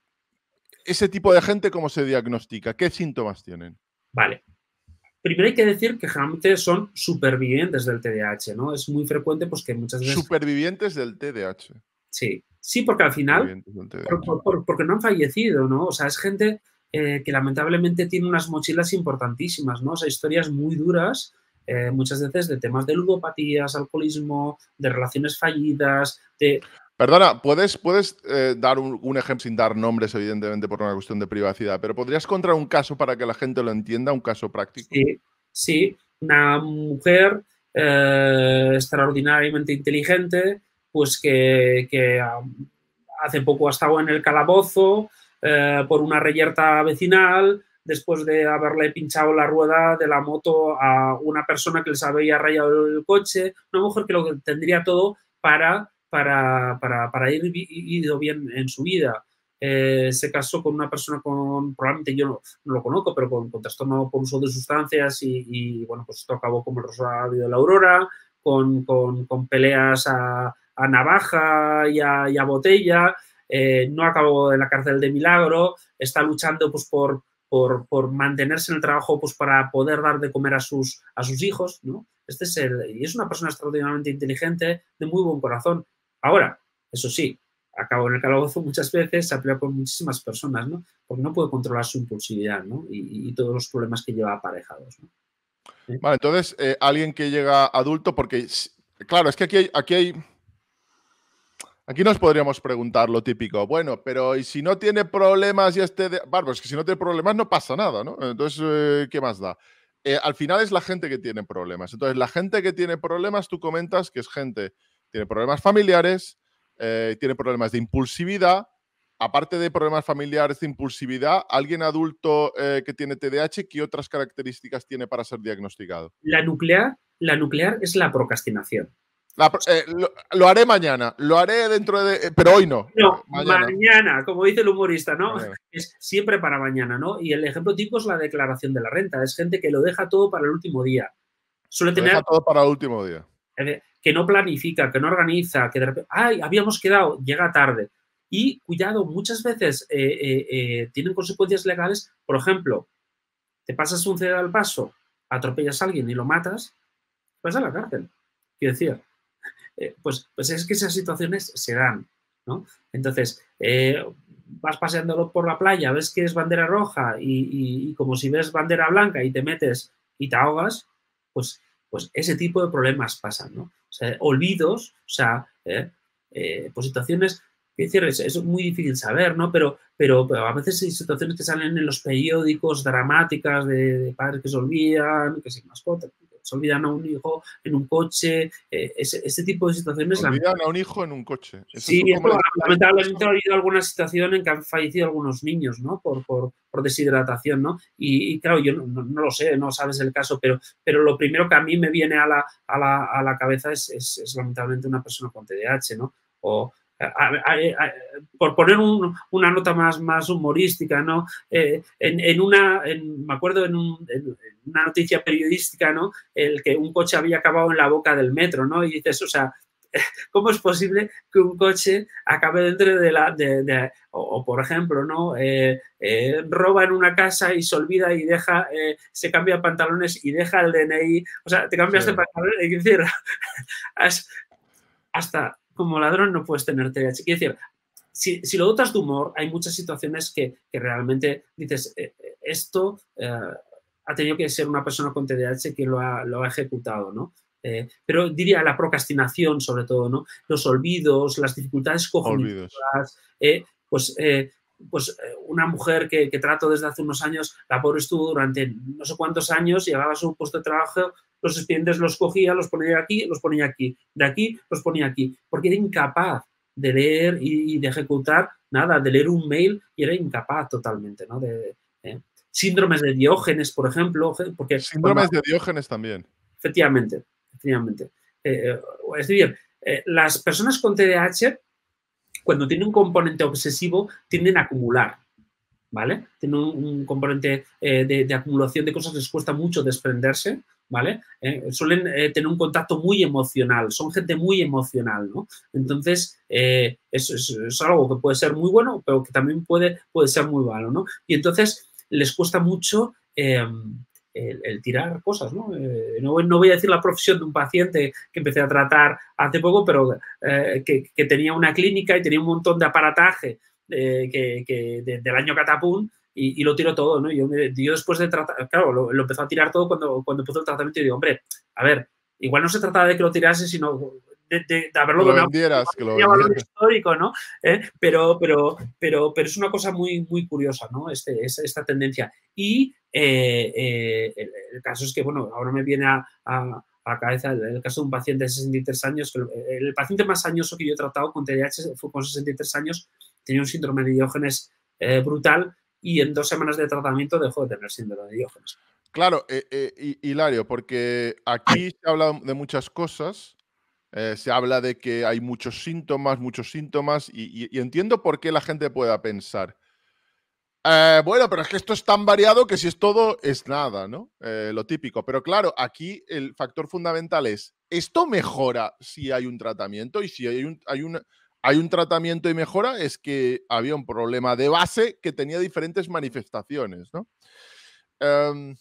ese tipo de gente, ¿cómo se diagnostica? ¿Qué síntomas tienen? Vale. Primero hay que decir que generalmente son supervivientes del T D A H, ¿no? Es muy frecuente pues, que muchas veces... Supervivientes del T D A H. Sí, sí, porque al final, por, por, por, porque no han fallecido, ¿no? O sea, es gente eh, que lamentablemente tiene unas mochilas importantísimas, ¿no? O sea, historias muy duras, eh, muchas veces de temas de ludopatías, alcoholismo, de relaciones fallidas, de... Perdona, ¿puedes, puedes eh, dar un, un ejemplo sin dar nombres, evidentemente, por una cuestión de privacidad, pero podrías contar un caso para que la gente lo entienda, un caso práctico? Sí, sí, una mujer eh, extraordinariamente inteligente, pues que, que hace poco ha estado en el calabozo eh, por una reyerta vecinal, después de haberle pinchado la rueda de la moto a una persona que les había rayado el coche, una mujer que lo tendría todo para, para, para, para ir ido bien en su vida. Eh, se casó con una persona con, probablemente yo no, no lo conozco, pero con, con trastorno por uso de sustancias y, y, bueno, pues esto acabó como el Rosario de la Aurora, con, con, con peleas a, a navaja y a, y a botella, eh, no acabó en la cárcel de milagro, está luchando pues por, por, por mantenerse en el trabajo pues para poder dar de comer a sus, a sus hijos, ¿no? Este es el, y es una persona extraordinariamente inteligente, de muy buen corazón. Ahora, eso sí, acabó en el calabozo muchas veces, se ha peleado con muchísimas personas, ¿no? Porque no puede controlar su impulsividad, ¿no? Y, y todos los problemas que lleva aparejados, ¿no? ¿Eh? Vale, entonces, eh, alguien que llega adulto, porque, claro, es que aquí hay, aquí hay... Aquí nos podríamos preguntar lo típico, bueno, pero ¿y si no tiene problemas y este... De... Bueno, pues que si no tiene problemas no pasa nada, ¿no? Entonces, eh, ¿qué más da? eh, al final es la gente que tiene problemas. Entonces, la gente que tiene problemas, tú comentas que es gente, tiene problemas familiares, eh, tiene problemas de impulsividad. Aparte de problemas familiares de impulsividad, alguien adulto eh, que tiene T D A H, ¿qué otras características tiene para ser diagnosticado? La nuclear, la nuclear es la procrastinación. La, eh, lo, lo, haré mañana, lo haré dentro de... Eh, pero hoy no. No, mañana. mañana, como dice el humorista, ¿no? Mañana. Es siempre para mañana, ¿no? Y el ejemplo tipo es la declaración de la renta. Es gente que lo deja todo para el último día. Suele lo tener... deja todo para el último día. Que no planifica, que no organiza, que de repente... ¡Ay, habíamos quedado! Llega tarde. Y, cuidado, muchas veces eh, eh, eh, tienen consecuencias legales. Por ejemplo, te pasas un cero al paso, atropellas a alguien y lo matas, vas a la cárcel. Quiero decir... Eh, pues, pues es que esas situaciones se dan, ¿no? Entonces, eh, vas paseándolo por la playa, ves que es bandera roja y, y, y, como si ves bandera blanca y te metes y te ahogas, pues, pues ese tipo de problemas pasan, ¿no? O sea, olvidos, o sea, eh, eh, pues situaciones, es decir, es, es muy difícil saber, ¿no? Pero, pero, pero a veces hay situaciones que salen en los periódicos dramáticas de, de padres que se olvidan, que sin mascota, se olvidan a un hijo en un coche, eh, ese, ese tipo de situaciones. Se olvidan a un hijo en un coche. Eso sí, es esto, lamentablemente ha habido alguna situación en que han fallecido algunos niños, ¿no? Por, por, por deshidratación, ¿no? Y, y claro, yo no, no, no lo sé, no sabes el caso, pero, pero lo primero que a mí me viene a la, a la, a la cabeza es, es, es lamentablemente una persona con T D A H, ¿no? O, A, a, a, por poner un, una nota más, más humorística, ¿no? Eh, en, en una, en, me acuerdo en, un, en, una noticia periodística, ¿no? El que un coche había acabado en la boca del metro, ¿no? Y dices, o sea, ¿cómo es posible que un coche acabe dentro de la... De, de, o, o, por ejemplo, ¿no? Eh, eh, roba en una casa y se olvida y deja, eh, se cambia pantalones y deja el D N I, o sea, te cambias sí. de pantalones, es decir, hasta... como ladrón no puedes tener T D A H. Quiero decir, si, si lo dotas de humor, hay muchas situaciones que, que realmente dices, eh, esto eh, ha tenido que ser una persona con T D A H quien lo ha, lo ha ejecutado, ¿no? Eh, pero diría la procrastinación, sobre todo, ¿no? Los olvidos, las dificultades cognitivas, eh, pues... Eh, pues una mujer que, que trato desde hace unos años, la pobre estuvo durante no sé cuántos años, llegaba a su puesto de trabajo, los expedientes los cogía, los ponía aquí, los ponía aquí, de aquí los ponía aquí, porque era incapaz de leer y, y de ejecutar nada, de leer un mail y era incapaz totalmente, ¿no? De, eh, síndromes de Diógenes, por ejemplo. Porque síndromes cuando, de Diógenes también. Efectivamente, efectivamente. Eh, es decir, eh, las personas con T D A H, cuando tienen un componente obsesivo, tienden a acumular, ¿vale? Tienen un, un componente eh, de, de acumulación de cosas, les cuesta mucho desprenderse, ¿vale? Eh, suelen eh, tener un contacto muy emocional, son gente muy emocional, ¿no? Entonces, eh, eso es, es algo que puede ser muy bueno, pero que también puede, puede ser muy malo, ¿no? Y entonces les cuesta mucho... Eh, El, el tirar cosas, ¿no? Eh, ¿no? No voy a decir la profesión de un paciente que empecé a tratar hace poco, pero eh, que, que tenía una clínica y tenía un montón de aparataje eh, que, que de, del año catapum y, y lo tiró todo, ¿no? Y yo, yo después de tratar, claro, lo, lo empezó a tirar todo cuando, cuando empezó el tratamiento y digo, hombre, a ver, igual no se trataba de que lo tirase, sino de, de, de haberlo que lo donado. vendieras, que lo tenía valor vendieras. histórico, ¿no? ¿Eh? Pero, pero, pero, pero es una cosa muy, muy curiosa, ¿no? Este, esta, esta tendencia. Y eh, eh, el, el caso es que, bueno, ahora me viene a, a, a la cabeza el, el caso de un paciente de sesenta y tres años, que el, el paciente más añoso que yo he tratado con T D A H fue con sesenta y tres años, tenía un síndrome de Diógenes eh, brutal y en dos semanas de tratamiento dejó de tener síndrome de Diógenes. Claro, eh, eh, Hilario, porque aquí se habla de muchas cosas. Eh, se habla de que hay muchos síntomas, muchos síntomas, y, y, y entiendo por qué la gente pueda pensar, eh, bueno, pero es que esto es tan variado que si es todo, es nada, ¿no? Eh, lo típico. Pero claro, aquí el factor fundamental es, ¿esto mejora si hay un tratamiento? Y si hay un, hay un, hay un tratamiento y mejora, es que había un problema de base que tenía diferentes manifestaciones, ¿no? Um,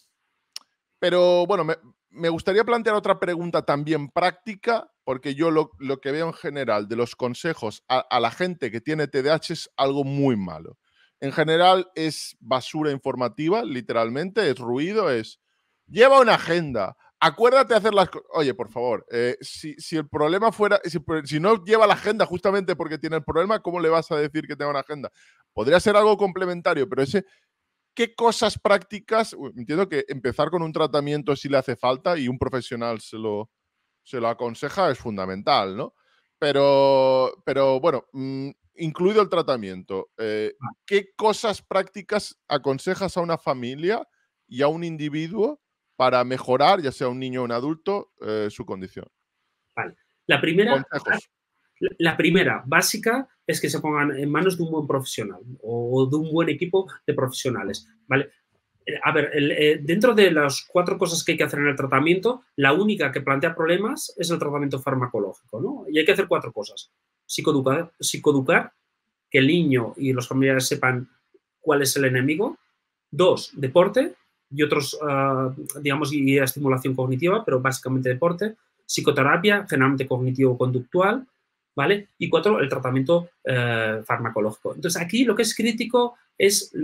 pero bueno, me, me gustaría plantear otra pregunta también práctica, porque yo lo, lo que veo en general de los consejos a, a la gente que tiene T D A H es algo muy malo. En general es basura informativa, literalmente, es ruido, es lleva una agenda, acuérdate de hacer las cosas. Oye, por favor, eh, si, si el problema fuera, si, si no lleva la agenda justamente porque tiene el problema, ¿cómo le vas a decir que tenga una agenda? Podría ser algo complementario, pero ese... ¿qué cosas prácticas? Entiendo que empezar con un tratamiento si le hace falta y un profesional se lo, se lo aconseja es fundamental, ¿no? Pero, pero bueno, mmm, incluido el tratamiento, eh, ¿qué cosas prácticas aconsejas a una familia y a un individuo para mejorar, ya sea un niño o un adulto, eh, su condición? Vale. La primera, Consejos. la primera, básica, es que se pongan en manos de un buen profesional o de un buen equipo de profesionales, ¿vale? A ver, el, eh, dentro de las cuatro cosas que hay que hacer en el tratamiento, la única que plantea problemas es el tratamiento farmacológico, ¿no? Y hay que hacer cuatro cosas. Psicoeducar, psicoeducar, que el niño y los familiares sepan cuál es el enemigo. Dos, deporte y otros, uh, digamos, y estimulación cognitiva, pero básicamente deporte. Psicoterapia, generalmente cognitivo-conductual, ¿vale? Y cuatro, el tratamiento eh, farmacológico. Entonces, aquí lo que es crítico es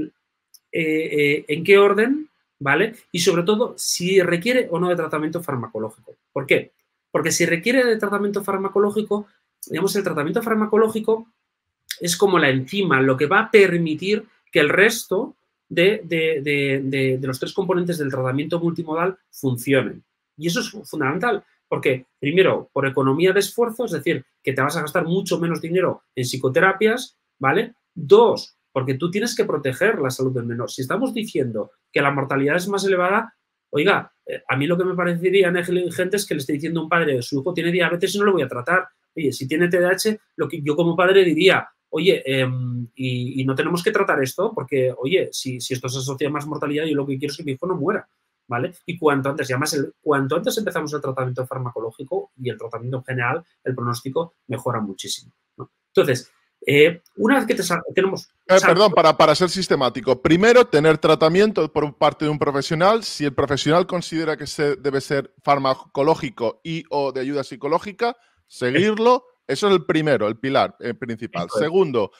eh, eh, en qué orden, ¿vale? Y sobre todo, si requiere o no de tratamiento farmacológico. ¿Por qué? Porque si requiere de tratamiento farmacológico, digamos, el tratamiento farmacológico es como la enzima, lo que va a permitir que el resto de, de, de, de, de los tres componentes del tratamiento multimodal funcionen. Y eso es fundamental, porque primero, por economía de esfuerzo, es decir, que te vas a gastar mucho menos dinero en psicoterapias, ¿vale? Dos, porque tú tienes que proteger la salud del menor. Si estamos diciendo que la mortalidad es más elevada, oiga, eh, a mí lo que me parecería negligente es que le esté diciendo a un padre, su hijo tiene diabetes y no lo voy a tratar. Oye, si tiene T D A H, lo que yo como padre diría, oye, eh, y, y no tenemos que tratar esto porque, oye, si, si esto se asocia a más mortalidad, yo lo que quiero es que mi hijo no muera, ¿vale? Y cuanto antes, y además, el, cuanto antes empezamos el tratamiento farmacológico y el tratamiento en general, el pronóstico mejora muchísimo, ¿no? Entonces, eh, una vez que te tenemos... Eh, perdón, para, para ser sistemático. Primero, tener tratamiento por parte de un profesional. Si el profesional considera que se debe ser farmacológico y o de ayuda psicológica, seguirlo. Eso es el primero, el pilar eh, principal. Eso es. Segundo,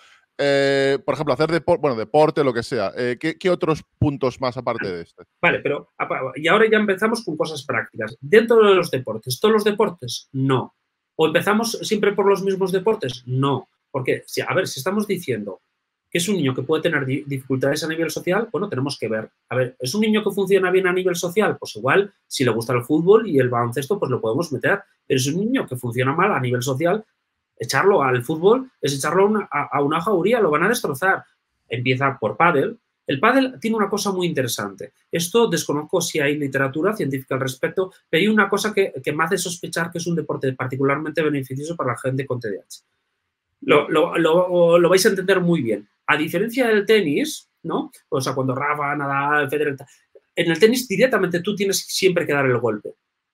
eh, por ejemplo, hacer deporte, bueno, deporte, lo que sea. Eh, ¿qué, ¿Qué otros puntos más aparte vale. de este? Vale, pero y ahora ya empezamos con cosas prácticas. Dentro de los deportes, ¿todos los deportes? No. ¿O empezamos siempre por los mismos deportes? No. Porque, si, a ver, si estamos diciendo que es un niño que puede tener dificultades a nivel social, bueno, tenemos que ver. A ver, ¿es un niño que funciona bien a nivel social? Pues igual, si le gusta el fútbol y el baloncesto, pues lo podemos meter. Pero es un niño que funciona mal a nivel social, echarlo al fútbol es echarlo a una, a una jauría, lo van a destrozar. Empieza por pádel. El pádel tiene una cosa muy interesante. Esto desconozco si hay literatura científica al respecto, pero hay una cosa que, que me hace sospechar que es un deporte particularmente beneficioso para la gente con T D A H. Lo, lo, lo, lo vais a entender muy bien. A diferencia del tenis, ¿no? O sea, cuando Rafa, Nadal, Federer... En el tenis directamente tú tienes siempre que dar el golpe.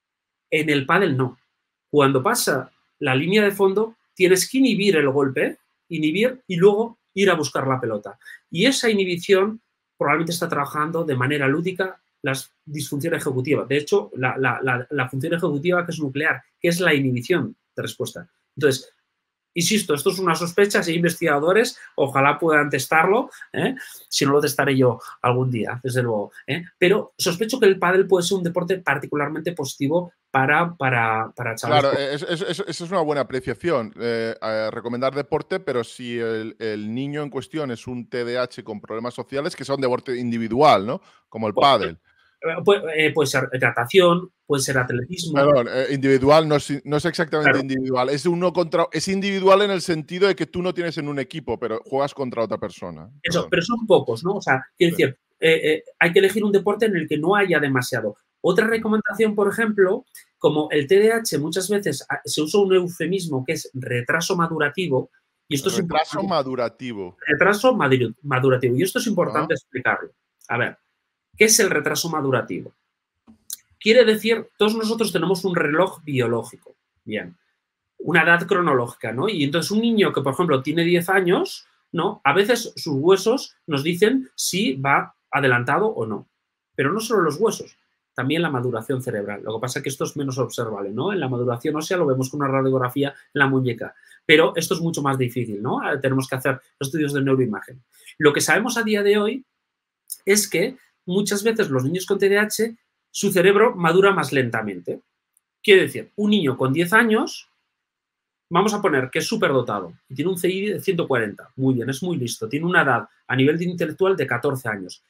En el pádel no. Cuando pasa la línea de fondo, tienes que inhibir el golpe, inhibir y luego ir a buscar la pelota. Y esa inhibición probablemente está trabajando de manera lúdica las disfunciones ejecutivas. De hecho, la, la, la, la función ejecutiva que es nuclear, que es la inhibición de respuesta. Entonces, insisto, esto es una sospecha, si hay investigadores, ojalá puedan testarlo, ¿eh? Si no lo testaré yo algún día, desde luego. ¿eh? Pero sospecho que el pádel puede ser un deporte particularmente positivo para, para, para chavales. Claro, eso es, es, es, una buena apreciación, eh, eh, recomendar deporte, pero si el, el niño en cuestión es un T D A H con problemas sociales, que sea un deporte individual, ¿no? Como el Pues, pádel. Puede, eh, puede ser natación, puede ser atletismo. Perdón, eh, individual no es, no es exactamente claro. individual, es uno contra, es individual en el sentido de que tú no tienes en un equipo, pero juegas contra otra persona. Eso, Perdón. pero son pocos, ¿no? O sea, quiero sí. decir, eh, eh, hay que elegir un deporte en el que no haya demasiado. Otra recomendación, por ejemplo, como el T D A H muchas veces se usa un eufemismo que es retraso madurativo, y esto retraso es Retraso madurativo. Retraso madurativo, y esto es importante ah. explicarlo. A ver, ¿qué es el retraso madurativo? Quiere decir, todos nosotros tenemos un reloj biológico, bien, una edad cronológica, ¿no? Y entonces un niño que, por ejemplo, tiene diez años, ¿no? A veces sus huesos nos dicen si va adelantado o no. Pero no solo los huesos, también la maduración cerebral. Lo que pasa es que esto es menos observable, ¿no? En la maduración ósea lo vemos con una radiografía en la muñeca, pero esto es mucho más difícil, ¿no? Tenemos que hacer estudios de neuroimagen. Lo que sabemos a día de hoy es que muchas veces los niños con T D A H, su cerebro madura más lentamente. Quiere decir, un niño con diez años, vamos a poner que es superdotado y tiene un C I de ciento cuarenta. Muy bien, es muy listo. Tiene una edad a nivel de intelectual de catorce años.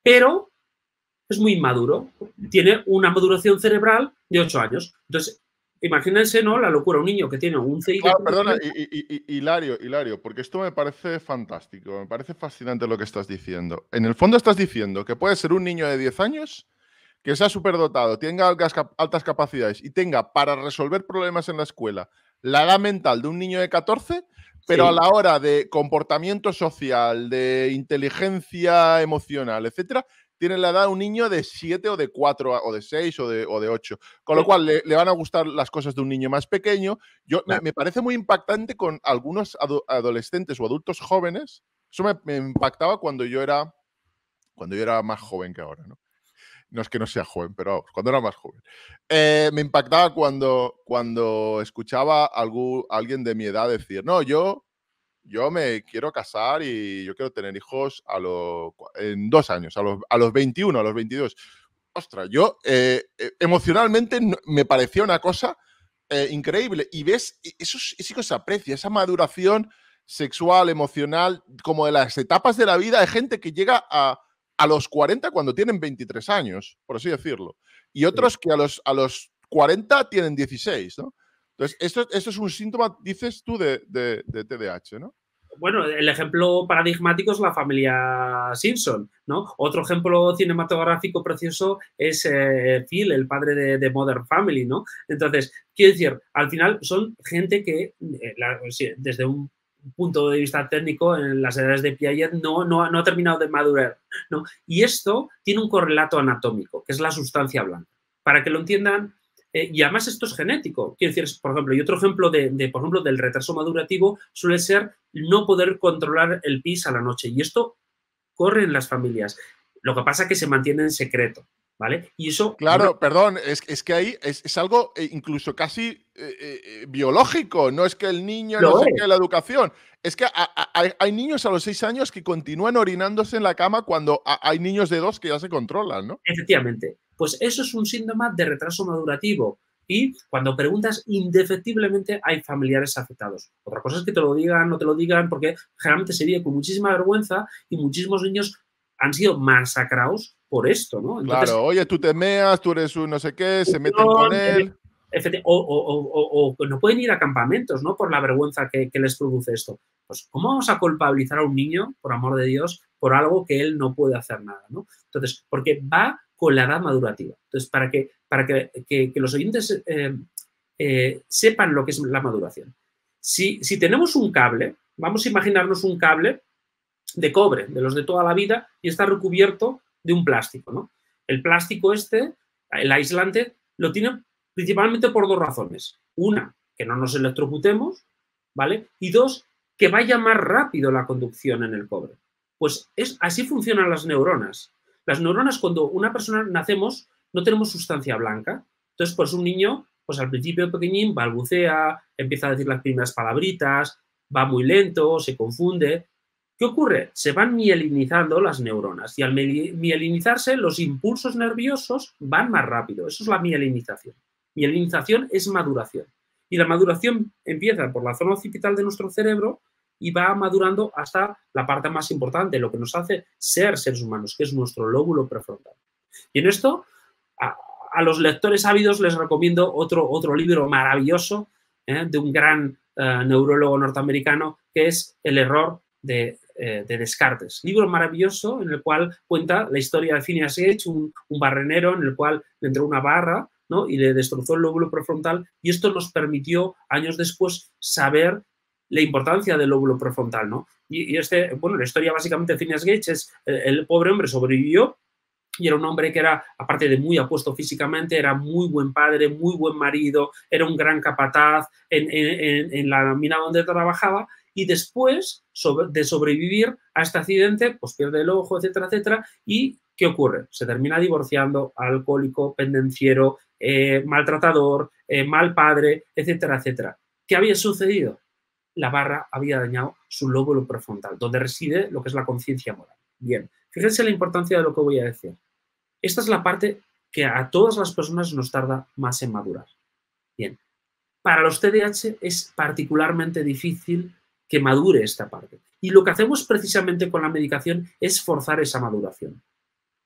pero es muy inmaduro. Tiene una maduración cerebral de ocho años. Entonces, imagínense, ¿no? La locura. Un niño que tiene un C I de... Claro, perdona, y- y- y- Hilario, Hilario, porque esto me parece fantástico, me parece fascinante lo que estás diciendo. En el fondo estás diciendo que puede ser un niño de diez años que sea superdotado, tenga altas, cap- altas capacidades y tenga para resolver problemas en la escuela la edad mental de un niño de catorce, pero a Sí, la hora de comportamiento social, de inteligencia emocional, etcétera, tiene la edad de un niño de siete o de cuatro o de seis o de, o de ocho. Con lo eh, cual le, le van a gustar las cosas de un niño más pequeño. Yo, me, claro. me parece muy impactante con algunos ado- adolescentes o adultos jóvenes. Eso me, me impactaba cuando yo era cuando yo era más joven que ahora, ¿no? No es que no sea joven, pero vamos, cuando era más joven. Eh, me impactaba cuando, cuando escuchaba a algún, a alguien de mi edad decir, no, yo, yo me quiero casar y yo quiero tener hijos a los, en dos años, a los, a los veintiuno, a los veintidós. Ostras, yo eh, eh, emocionalmente no- me parecía una cosa eh, increíble. Y ves, e- eso, es- eso que se aprecia, esa maduración sexual, emocional, como de las etapas de la vida de gente que llega a, a los cuarenta cuando tienen veintitrés años, por así decirlo. Y otros que a los, a los cuarenta tienen dieciséis, ¿no? Entonces, esto, esto es un síntoma, dices tú, de, de, de T D A H, ¿no? Bueno, el ejemplo paradigmático es la familia Simpson, ¿no? Otro ejemplo cinematográfico precioso es eh, Phil, el padre de, de Modern Family, ¿no? Entonces, quiero decir, al final son gente que, eh, la, desde un punto de vista técnico, en las edades de Piaget no, no, no ha terminado de madurar, ¿no? Y esto tiene un correlato anatómico, que es la sustancia blanca. Para que lo entiendan, eh, y además esto es genético. Quiero decir, por ejemplo, y otro ejemplo de, de, por ejemplo, del retraso madurativo suele ser no poder controlar el pis a la noche. Y esto corre en las familias. Lo que pasa es que se mantiene en secreto, ¿vale? Y eso, por una... Claro, perdón, es, es que ahí es, es algo eh, incluso casi eh, eh, biológico, no es que el niño no Lo sé es, qué, la educación, es que a- a- hay, hay niños a los seis años que continúan orinándose en la cama cuando a- hay niños de dos que ya se controlan, ¿no? efectivamente. Pues eso es un síntoma de retraso madurativo. Y cuando preguntas, indefectiblemente hay familiares afectados. Otra cosa es que te lo digan, no te lo digan, porque generalmente se vive con muchísima vergüenza y muchísimos niños han sido masacrados por esto, ¿no? Entonces, Claro, oye, tú te meas, tú eres un no sé qué, se meten con él. O, o, o, o, no pueden ir a campamentos, ¿no? Por la vergüenza que, que, les produce esto. Pues, ¿cómo vamos a culpabilizar a un niño, por amor de Dios, por algo que él no puede hacer nada, ¿no? Entonces, porque va con la edad madurativa. Entonces, para que, para que, que, que los oyentes eh, eh, sepan lo que es la maduración. Si, si tenemos un cable, vamos a imaginarnos un cable de cobre, de los de toda la vida, y está recubierto de un plástico, ¿no? El plástico este, el aislante, lo tiene principalmente por dos razones. Una, que no nos electrocutemos, ¿vale? Y dos, que vaya más rápido la conducción en el cobre. Pues es, así funcionan las neuronas. Las neuronas, cuando una persona nacemos, no tenemos sustancia blanca. Entonces, pues un niño, pues al principio pequeñín, balbucea, empieza a decir las primeras palabritas, va muy lento, se confunde. ¿Qué ocurre? Se van mielinizando las neuronas y al mielinizarse los impulsos nerviosos van más rápido. Eso es la mielinización. Mielinización es maduración. Y la maduración empieza por la zona occipital de nuestro cerebro y va madurando hasta la parte más importante, lo que nos hace ser seres humanos, que es nuestro lóbulo prefrontal. Y en esto, a, a los lectores ávidos les recomiendo otro, otro libro maravilloso ¿eh? de un gran uh, neurólogo norteamericano, que es El error de, eh, de Descartes. Libro maravilloso en el cual cuenta la historia de Phineas Gage, un, un barrenero en el cual le entró una barra, ¿no? Y le destrozó el lóbulo prefrontal, y esto nos permitió años después saber la importancia del lóbulo prefrontal, ¿no? Y, y este, bueno, la historia básicamente de Phineas Gage es el, el pobre hombre sobrevivió y era un hombre que era, aparte de muy apuesto físicamente, era muy buen padre, muy buen marido, era un gran capataz en, en, en la mina donde trabajaba, y después sobre, de sobrevivir a este accidente, pues pierde el ojo, etcétera, etcétera, y ¿qué ocurre? Se termina divorciando, alcohólico, pendenciero, eh, maltratador, eh, mal padre, etcétera, etcétera. ¿Qué había sucedido? La barra había dañado su lóbulo prefrontal, donde reside lo que es la conciencia moral. Bien, fíjense la importancia de lo que voy a decir. Esta es la parte que a todas las personas nos tarda más en madurar. Bien, para los T D A H es particularmente difícil que madure esta parte. Y lo que hacemos precisamente con la medicación es forzar esa maduración.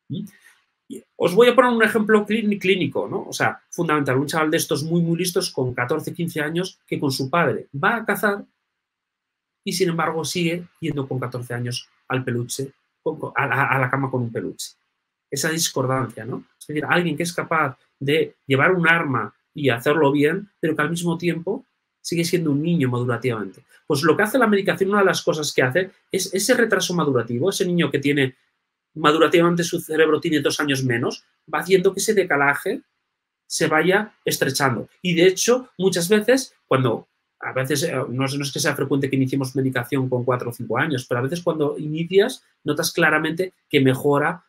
¿Mm? Os voy a poner un ejemplo clínico, ¿no? O sea, fundamental, un chaval de estos muy, muy listos con catorce, quince años que con su padre va a cazar y, sin embargo, sigue yendo con catorce años al peluche, a la, a la cama con un peluche. Esa discordancia, ¿no? Es decir, alguien que es capaz de llevar un arma y hacerlo bien, pero que al mismo tiempo sigue siendo un niño madurativamente. Pues lo que hace la medicación, una de las cosas que hace es ese retraso madurativo, ese niño que tiene madurativamente su cerebro tiene dos años menos, va haciendo que ese decalaje se vaya estrechando. Y de hecho, muchas veces, cuando, a veces, no es, no es que sea frecuente que iniciemos medicación con cuatro o cinco años, pero a veces cuando inicias, notas claramente que mejora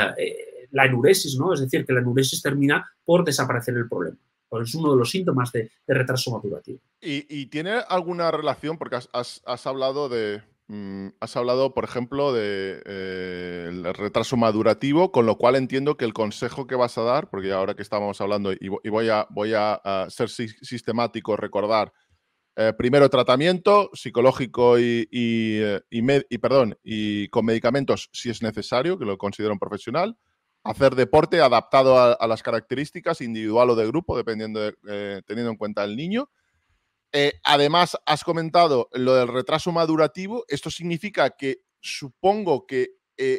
eh, la enuresis, ¿no? Es decir, que la enuresis termina por desaparecer el problema. Pues es uno de los síntomas de, de retraso madurativo. ¿Y, y tiene alguna relación? Porque has, has, has hablado de. Mm, has hablado, por ejemplo, de eh, el retraso madurativo, con lo cual entiendo que el consejo que vas a dar, porque ahora que estábamos hablando, y, y voy a, voy a, a ser si, sistemático, recordar, eh, primero tratamiento psicológico y, y, y, med, y, perdón, y con medicamentos si es necesario, que lo considero un profesional, hacer deporte adaptado a, a las características individual o de grupo, dependiendo de, eh, teniendo en cuenta el niño. Eh, además, has comentado lo del retraso madurativo. Esto significa que supongo que eh,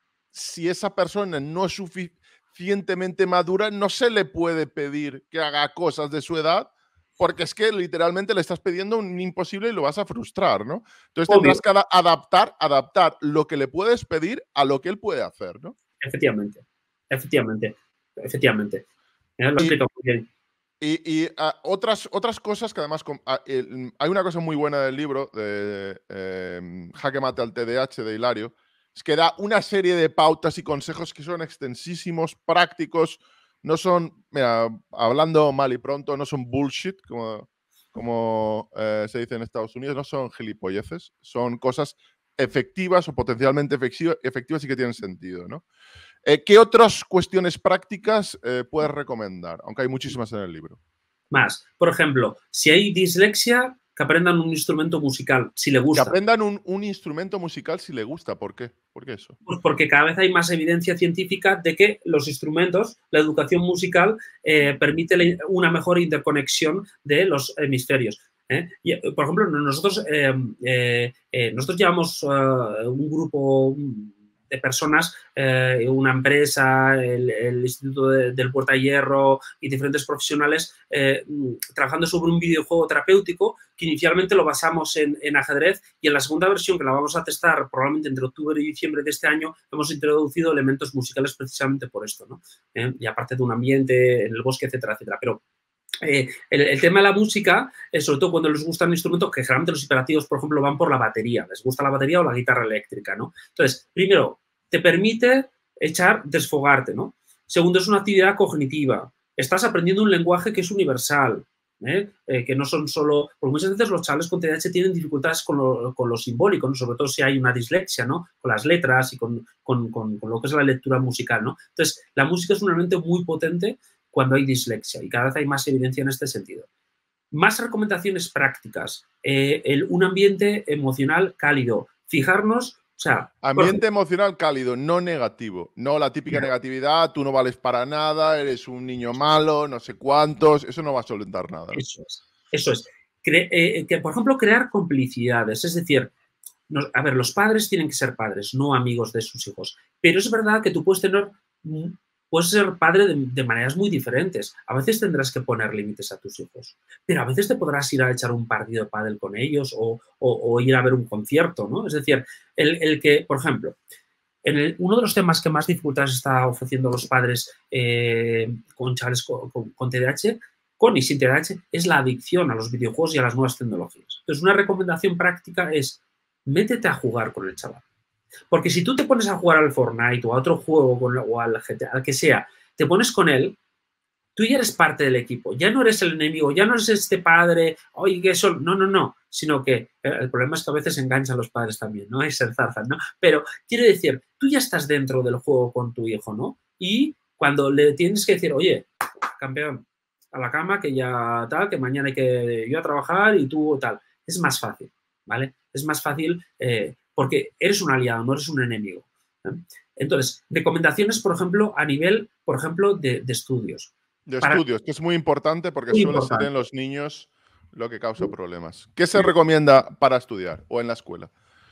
si esa persona no es suficientemente madura, no se le puede pedir que haga cosas de su edad, porque es que literalmente le estás pidiendo un imposible y lo vas a frustrar, ¿no? Entonces tendrás Obvio. que ad adaptar, adaptar lo que le puedes pedir a lo que él puede hacer, ¿no? Efectivamente, efectivamente, efectivamente. Lo Y, explico muy bien. Y, y uh, otras, otras cosas que además, uh, el, hay una cosa muy buena del libro de eh, Jaque Mate al T D A H de Hilario, es que da una serie de pautas y consejos que son extensísimos, prácticos, no son, mira, hablando mal y pronto, no son bullshit, como, como eh, se dice en Estados Unidos, no son gilipolleces, son cosas efectivas o potencialmente efectivas y que tienen sentido, ¿no? Eh, ¿Qué otras cuestiones prácticas eh, puedes recomendar? Aunque hay muchísimas en el libro. Más. Por ejemplo, si hay dislexia, que aprendan un instrumento musical, si le Que gusta. aprendan un, un instrumento musical si le gusta. ¿Por qué? ¿Por qué eso? Pues porque cada vez hay más evidencia científica de que los instrumentos, la educación musical, eh, permite una mejor interconexión de los hemisferios. ¿eh? Y, por ejemplo, nosotros, eh, eh, eh, nosotros llevamos uh, un grupo de personas, eh, una empresa, el, el Instituto de, del Puerta Hierro y diferentes profesionales eh, trabajando sobre un videojuego terapéutico que inicialmente lo basamos en, en ajedrez y en la segunda versión que la vamos a testar probablemente entre octubre y diciembre de este año hemos introducido elementos musicales precisamente por esto, ¿no? ¿Eh? Y aparte de un ambiente en el bosque, etcétera, etcétera. Pero Eh, el, el, tema de la música, eh, sobre todo cuando les gustan instrumentos, que generalmente los hiperactivos, por ejemplo, van por la batería, les gusta la batería o la guitarra eléctrica, ¿no? Entonces, primero, te permite echar, desfogarte, ¿no? Segundo, es una actividad cognitiva. Estás aprendiendo un lenguaje que es universal, ¿eh? Eh, que no son solo... Porque muchas veces los chavales con T D A H tienen dificultades con lo, con lo simbólico, ¿no? Sobre todo si hay una dislexia, ¿no? Con las letras y con, con, con, con lo que es la lectura musical, ¿no? Entonces, la música es un elemento muy potente cuando hay dislexia y cada vez hay más evidencia en este sentido. Más recomendaciones prácticas. Eh, el, un ambiente emocional cálido. Fijarnos, o sea... Ambiente ejemplo, emocional cálido, no negativo. No la típica yeah. negatividad, tú no vales para nada, eres un niño malo, no sé cuántos, eso no va a solventar nada. ¿no? Eso es, eso es. Cre eh, que, por ejemplo, crear complicidades, es decir, nos, a ver, los padres tienen que ser padres, no amigos de sus hijos, pero es verdad que tú puedes tener... Puedes ser padre de, de maneras muy diferentes. A veces tendrás que poner límites a tus hijos, pero a veces te podrás ir a echar un partido de pádel con ellos o, o, o ir a ver un concierto, ¿no? Es decir, el, el que, por ejemplo, en el, uno de los temas que más dificultades está ofreciendo los padres eh, con chavales con, con, con T D A H, con y sin T D A H, es la adicción a los videojuegos y a las nuevas tecnologías. Entonces, una recomendación práctica es métete a jugar con el chaval. Porque si tú te pones a jugar al Fortnite o a otro juego o al G T A, al que sea, te pones con él, tú ya eres parte del equipo, ya no eres el enemigo, ya no eres este padre, oye, que eso, no, no, no, sino que el problema es que a veces enganchan los padres también, ¿no? Y se enzarzan, ¿no? Pero quiere decir, tú ya estás dentro del juego con tu hijo, ¿no? Y cuando le tienes que decir, oye, campeón, a la cama, que ya tal, que mañana hay que ir a trabajar y tú tal, es más fácil, ¿vale? Es más fácil... Eh, porque eres un aliado, no eres un enemigo. Entonces, recomendaciones, por ejemplo, a nivel, por ejemplo, de, de estudios. De Para, estudios, que es muy importante porque muy suele ser importante. en los niños lo que causa problemas. ¿Qué se recomienda para estudiar o en la escuela?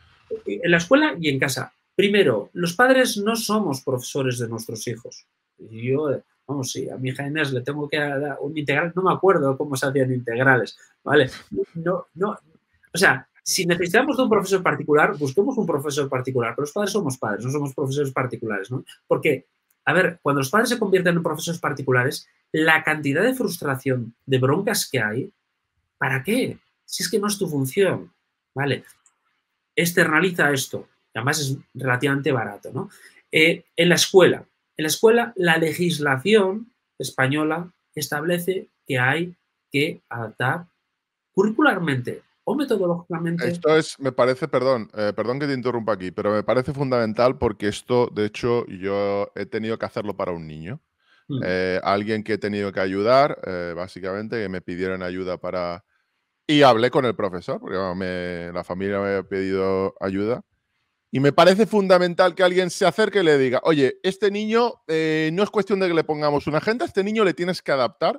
En la escuela y en casa. Primero, los padres no somos profesores de nuestros hijos. Yo, vamos, sí, a mi hija Inés le tengo que dar un integral, no me acuerdo cómo se hacían integrales, ¿vale? No, no, o sea, si necesitamos de un profesor particular, busquemos un profesor particular, pero los padres somos padres, no somos profesores particulares, ¿no? Porque, a ver, cuando los padres se convierten en profesores particulares, la cantidad de frustración, de broncas que hay, ¿para qué? Si es que no es tu función, ¿vale? Externaliza esto, además es relativamente barato, ¿no? Eh, en la escuela, en la escuela la legislación española establece que hay que adaptar curricularmente o metodológicamente. Esto es, me parece, perdón, eh, perdón que te interrumpa aquí, pero me parece fundamental porque esto, de hecho, yo he tenido que hacerlo para un niño. Mm, Eh, alguien que he tenido que ayudar, eh, básicamente, que me pidieron ayuda para... Y hablé con el profesor, porque bueno, me- la familia me había pedido ayuda. Y me parece fundamental que alguien se acerque y le diga, oye, este niño eh, no es cuestión de que le pongamos una agenda, a este niño le tienes que adaptar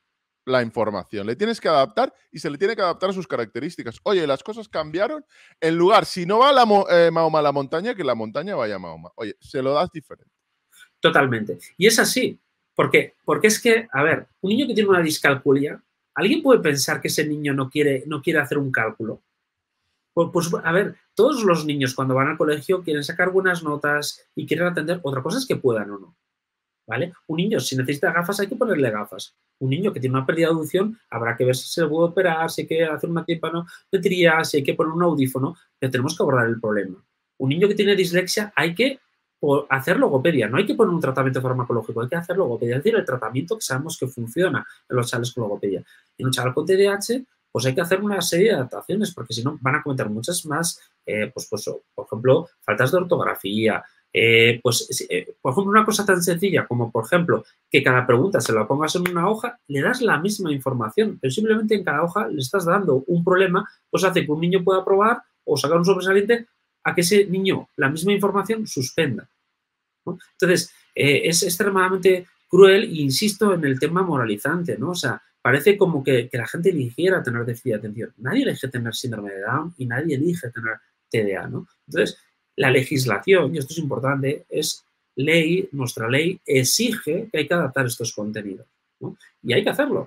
la información, le tienes que adaptar y se le tiene que adaptar a sus características. Oye, las cosas cambiaron, en lugar, si no va la, mo- eh, Mahoma a la montaña, que la montaña vaya a Mahoma. Oye, se lo das diferente. totalmente. Y es así, porque, porque es que, a ver, un niño que tiene una discalculia, ¿alguien puede pensar que ese niño no quiere, no quiere hacer un cálculo? Pues, pues, a ver, todos los niños cuando van al colegio quieren sacar buenas notas y quieren atender. Otra cosa es que puedan o no, ¿vale? Un niño, si necesita gafas, hay que ponerle gafas. Un niño que tiene una pérdida de audición, habrá que ver si se le puede operar, si hay que hacer una tímpanometría, si hay que poner un audífono, pero tenemos que abordar el problema. Un niño que tiene dislexia, hay que hacer logopedia, no hay que poner un tratamiento farmacológico, hay que hacer logopedia, es decir, el tratamiento que sabemos que funciona en los chavales con logopedia. En un chaval con T D A H, pues hay que hacer una serie de adaptaciones, porque si no van a cometer muchas más, eh, pues, pues, por ejemplo, faltas de ortografía, eh, pues, eh, por ejemplo, una cosa tan sencilla como, por ejemplo, que cada pregunta se la pongas en una hoja, le das la misma información, pero simplemente en cada hoja le estás dando un problema, pues hace que un niño pueda probar o sacar un sobresaliente a que ese niño la misma información suspenda, ¿no? Entonces, eh, es extremadamente cruel e insisto en el tema moralizante, ¿no? O sea, parece como que, que la gente eligiera tener déficit de atención. Nadie elige tener síndrome de Down y nadie elige tener T D A, ¿no? Entonces, la legislación, y esto es importante, es ley, nuestra ley exige que hay que adaptar estos contenidos, ¿no? Y hay que hacerlo.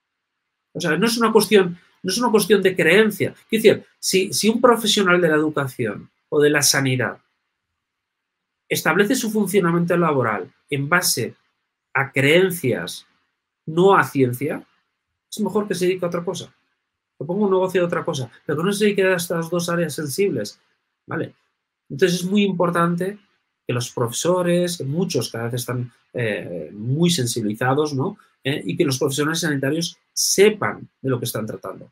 O sea, no es una cuestión, no es una cuestión de creencia. Es decir, si, si un profesional de la educación o de la sanidad establece su funcionamiento laboral en base a creencias, no a ciencia, es mejor que se dedique a otra cosa. Que ponga un negocio de otra cosa, pero que no se dedique a estas dos áreas sensibles, ¿vale? Entonces es muy importante que los profesores, muchos cada vez están eh, muy sensibilizados, ¿no? Eh, y que los profesionales sanitarios sepan de lo que están tratando.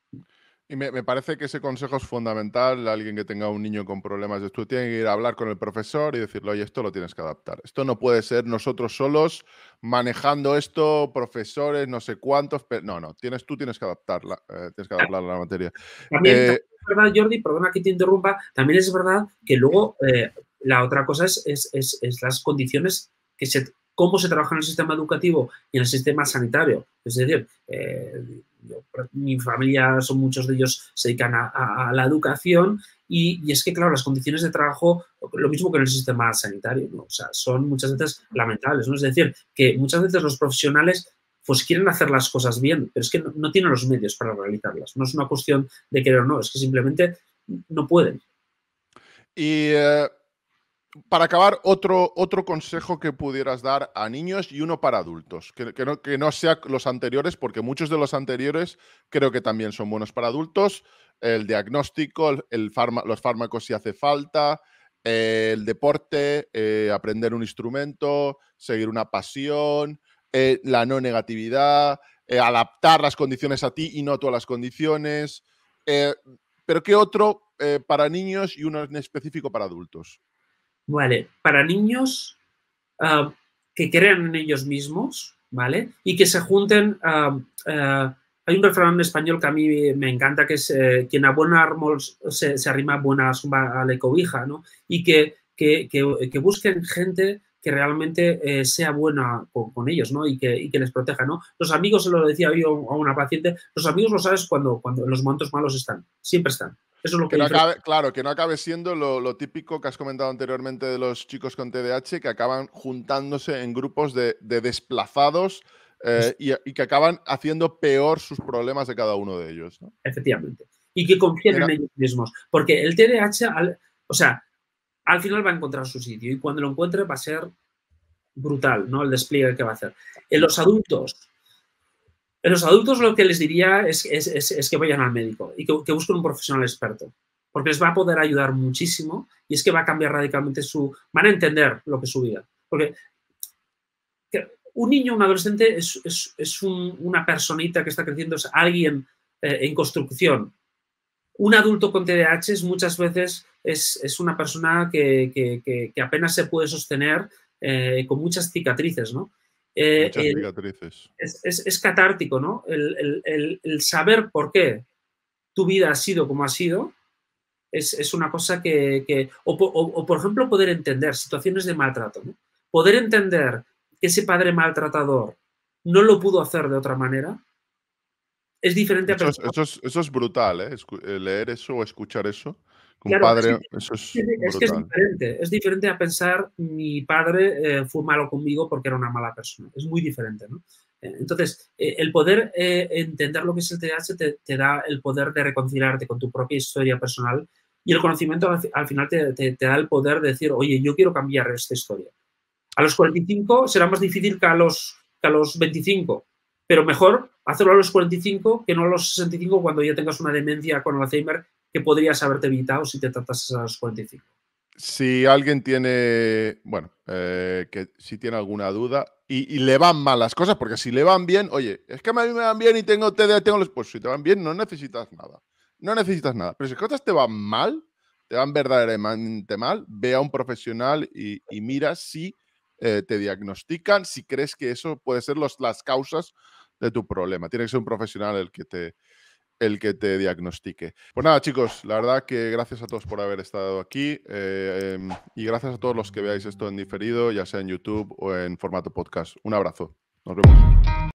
Y me, me parece que ese consejo es fundamental. Alguien que tenga un niño con problemas de estudio tiene que ir a hablar con el profesor y decirle, oye, esto lo tienes que adaptar. Esto no puede ser nosotros solos manejando esto, profesores, no sé cuántos. No, no, tienes, tú tienes que adaptarla, eh, tienes que adaptar la materia. También, Eh, también es verdad, Jordi, perdona que te interrumpa, también es verdad que luego eh, la otra cosa es, es, es, es las condiciones que se, cómo se trabaja en el sistema educativo y en el sistema sanitario. Es decir, eh, yo, mi familia, son muchos de ellos se dedican a, a, a la educación y, y, es que, claro, las condiciones de trabajo, lo mismo que en el sistema sanitario, ¿no? O sea, son muchas veces lamentables, ¿no? Es decir, que muchas veces los profesionales pues quieren hacer las cosas bien, pero es que no, no tienen los medios para realizarlas. No es una cuestión de querer o no, es que simplemente no pueden. y eh, para acabar, otro, otro consejo que pudieras dar a niños y uno para adultos, que, que, no, que no sea los anteriores, porque muchos de los anteriores creo que también son buenos para adultos. El diagnóstico, el, el farma, los fármacos si hace falta, eh, el deporte, eh, aprender un instrumento, seguir una pasión, eh, la no negatividad, eh, adaptar las condiciones a ti y no a todas las condiciones. Eh, pero ¿qué otro eh, para niños y uno en específico para adultos? Vale, para niños uh, que crean en ellos mismos, ¿vale? Y que se junten. Uh, uh, hay un refrán en español que a mí me encanta, que es eh, quien a buen árbol se, se arrima a buena sombra a la cobija, ¿no? Y que, que, que, que busquen gente que realmente eh, sea buena con, con ellos, ¿no? Y que, y que les proteja, ¿no? Los amigos, se lo decía yo a una paciente, los amigos lo sabes cuando, cuando en los momentos malos están, siempre están. Eso es lo que, que no acabe, claro, que no acabe siendo lo, lo típico que has comentado anteriormente de los chicos con T D A H, que acaban juntándose en grupos de, de desplazados eh, y, y que acaban haciendo peor sus problemas de cada uno de ellos, ¿no? Efectivamente. Y que confíen Mira, en ellos mismos. Porque el T D A H, al, o sea, al final va a encontrar su sitio y cuando lo encuentre va a ser brutal, ¿no? El despliegue que va a hacer. En los adultos, en los adultos lo que les diría es, es, es, es que vayan al médico y que, que busquen un profesional experto, porque les va a poder ayudar muchísimo y es que va a cambiar radicalmente su... van a entender lo que es su vida. Porque un niño, un adolescente es, es, es un, una personita que está creciendo, es alguien eh, en construcción. Un adulto con T D A H es, muchas veces es, es una persona que, que, que, que apenas se puede sostener eh, con muchas cicatrices, ¿no? Eh, muchas el, cicatrices. Es, es, es catártico, ¿no? El, el, el, el, saber por qué tu vida ha sido como ha sido es, es una cosa que... que o, o, o, por ejemplo, poder entender situaciones de maltrato, ¿no? Poder entender que ese padre maltratador no lo pudo hacer de otra manera es diferente eso a es, eso, es, eso es brutal, ¿eh? Escu leer eso o escuchar eso. Un claro, padre, es, eso es, es que es diferente. Es diferente a pensar mi padre eh, fue malo conmigo porque era una mala persona. Es muy diferente, ¿no? Eh, entonces, eh, el poder eh, entender lo que es el T D A H te, te, da el poder de reconciliarte con tu propia historia personal y el conocimiento al, al final te, te, te da el poder de decir, oye, yo quiero cambiar esta historia. A los cuarenta y cinco será más difícil que a los, que a los veinticinco, pero mejor hacerlo a los cuarenta y cinco que no a los sesenta y cinco cuando ya tengas una demencia con Alzheimer que podrías haberte evitado si te tratases a los cuarenta y cinco. Si alguien tiene, bueno, eh, que si tiene alguna duda y, y le van mal las cosas, porque si le van bien, oye, es que a mí me van bien y tengo T D A H, tengo los... Pues si te van bien no necesitas nada, no necesitas nada. Pero si las cosas te van mal, te van verdaderamente mal, ve a un profesional y, y mira si eh, te diagnostican, si crees que eso puede ser los, las causas de tu problema. Tiene que ser un profesional el que te... el que te diagnostique. Pues nada, chicos, la verdad que gracias a todos por haber estado aquí eh, eh, y gracias a todos los que veáis esto en diferido, ya sea en YouTube o en formato podcast. Un abrazo. Nos vemos.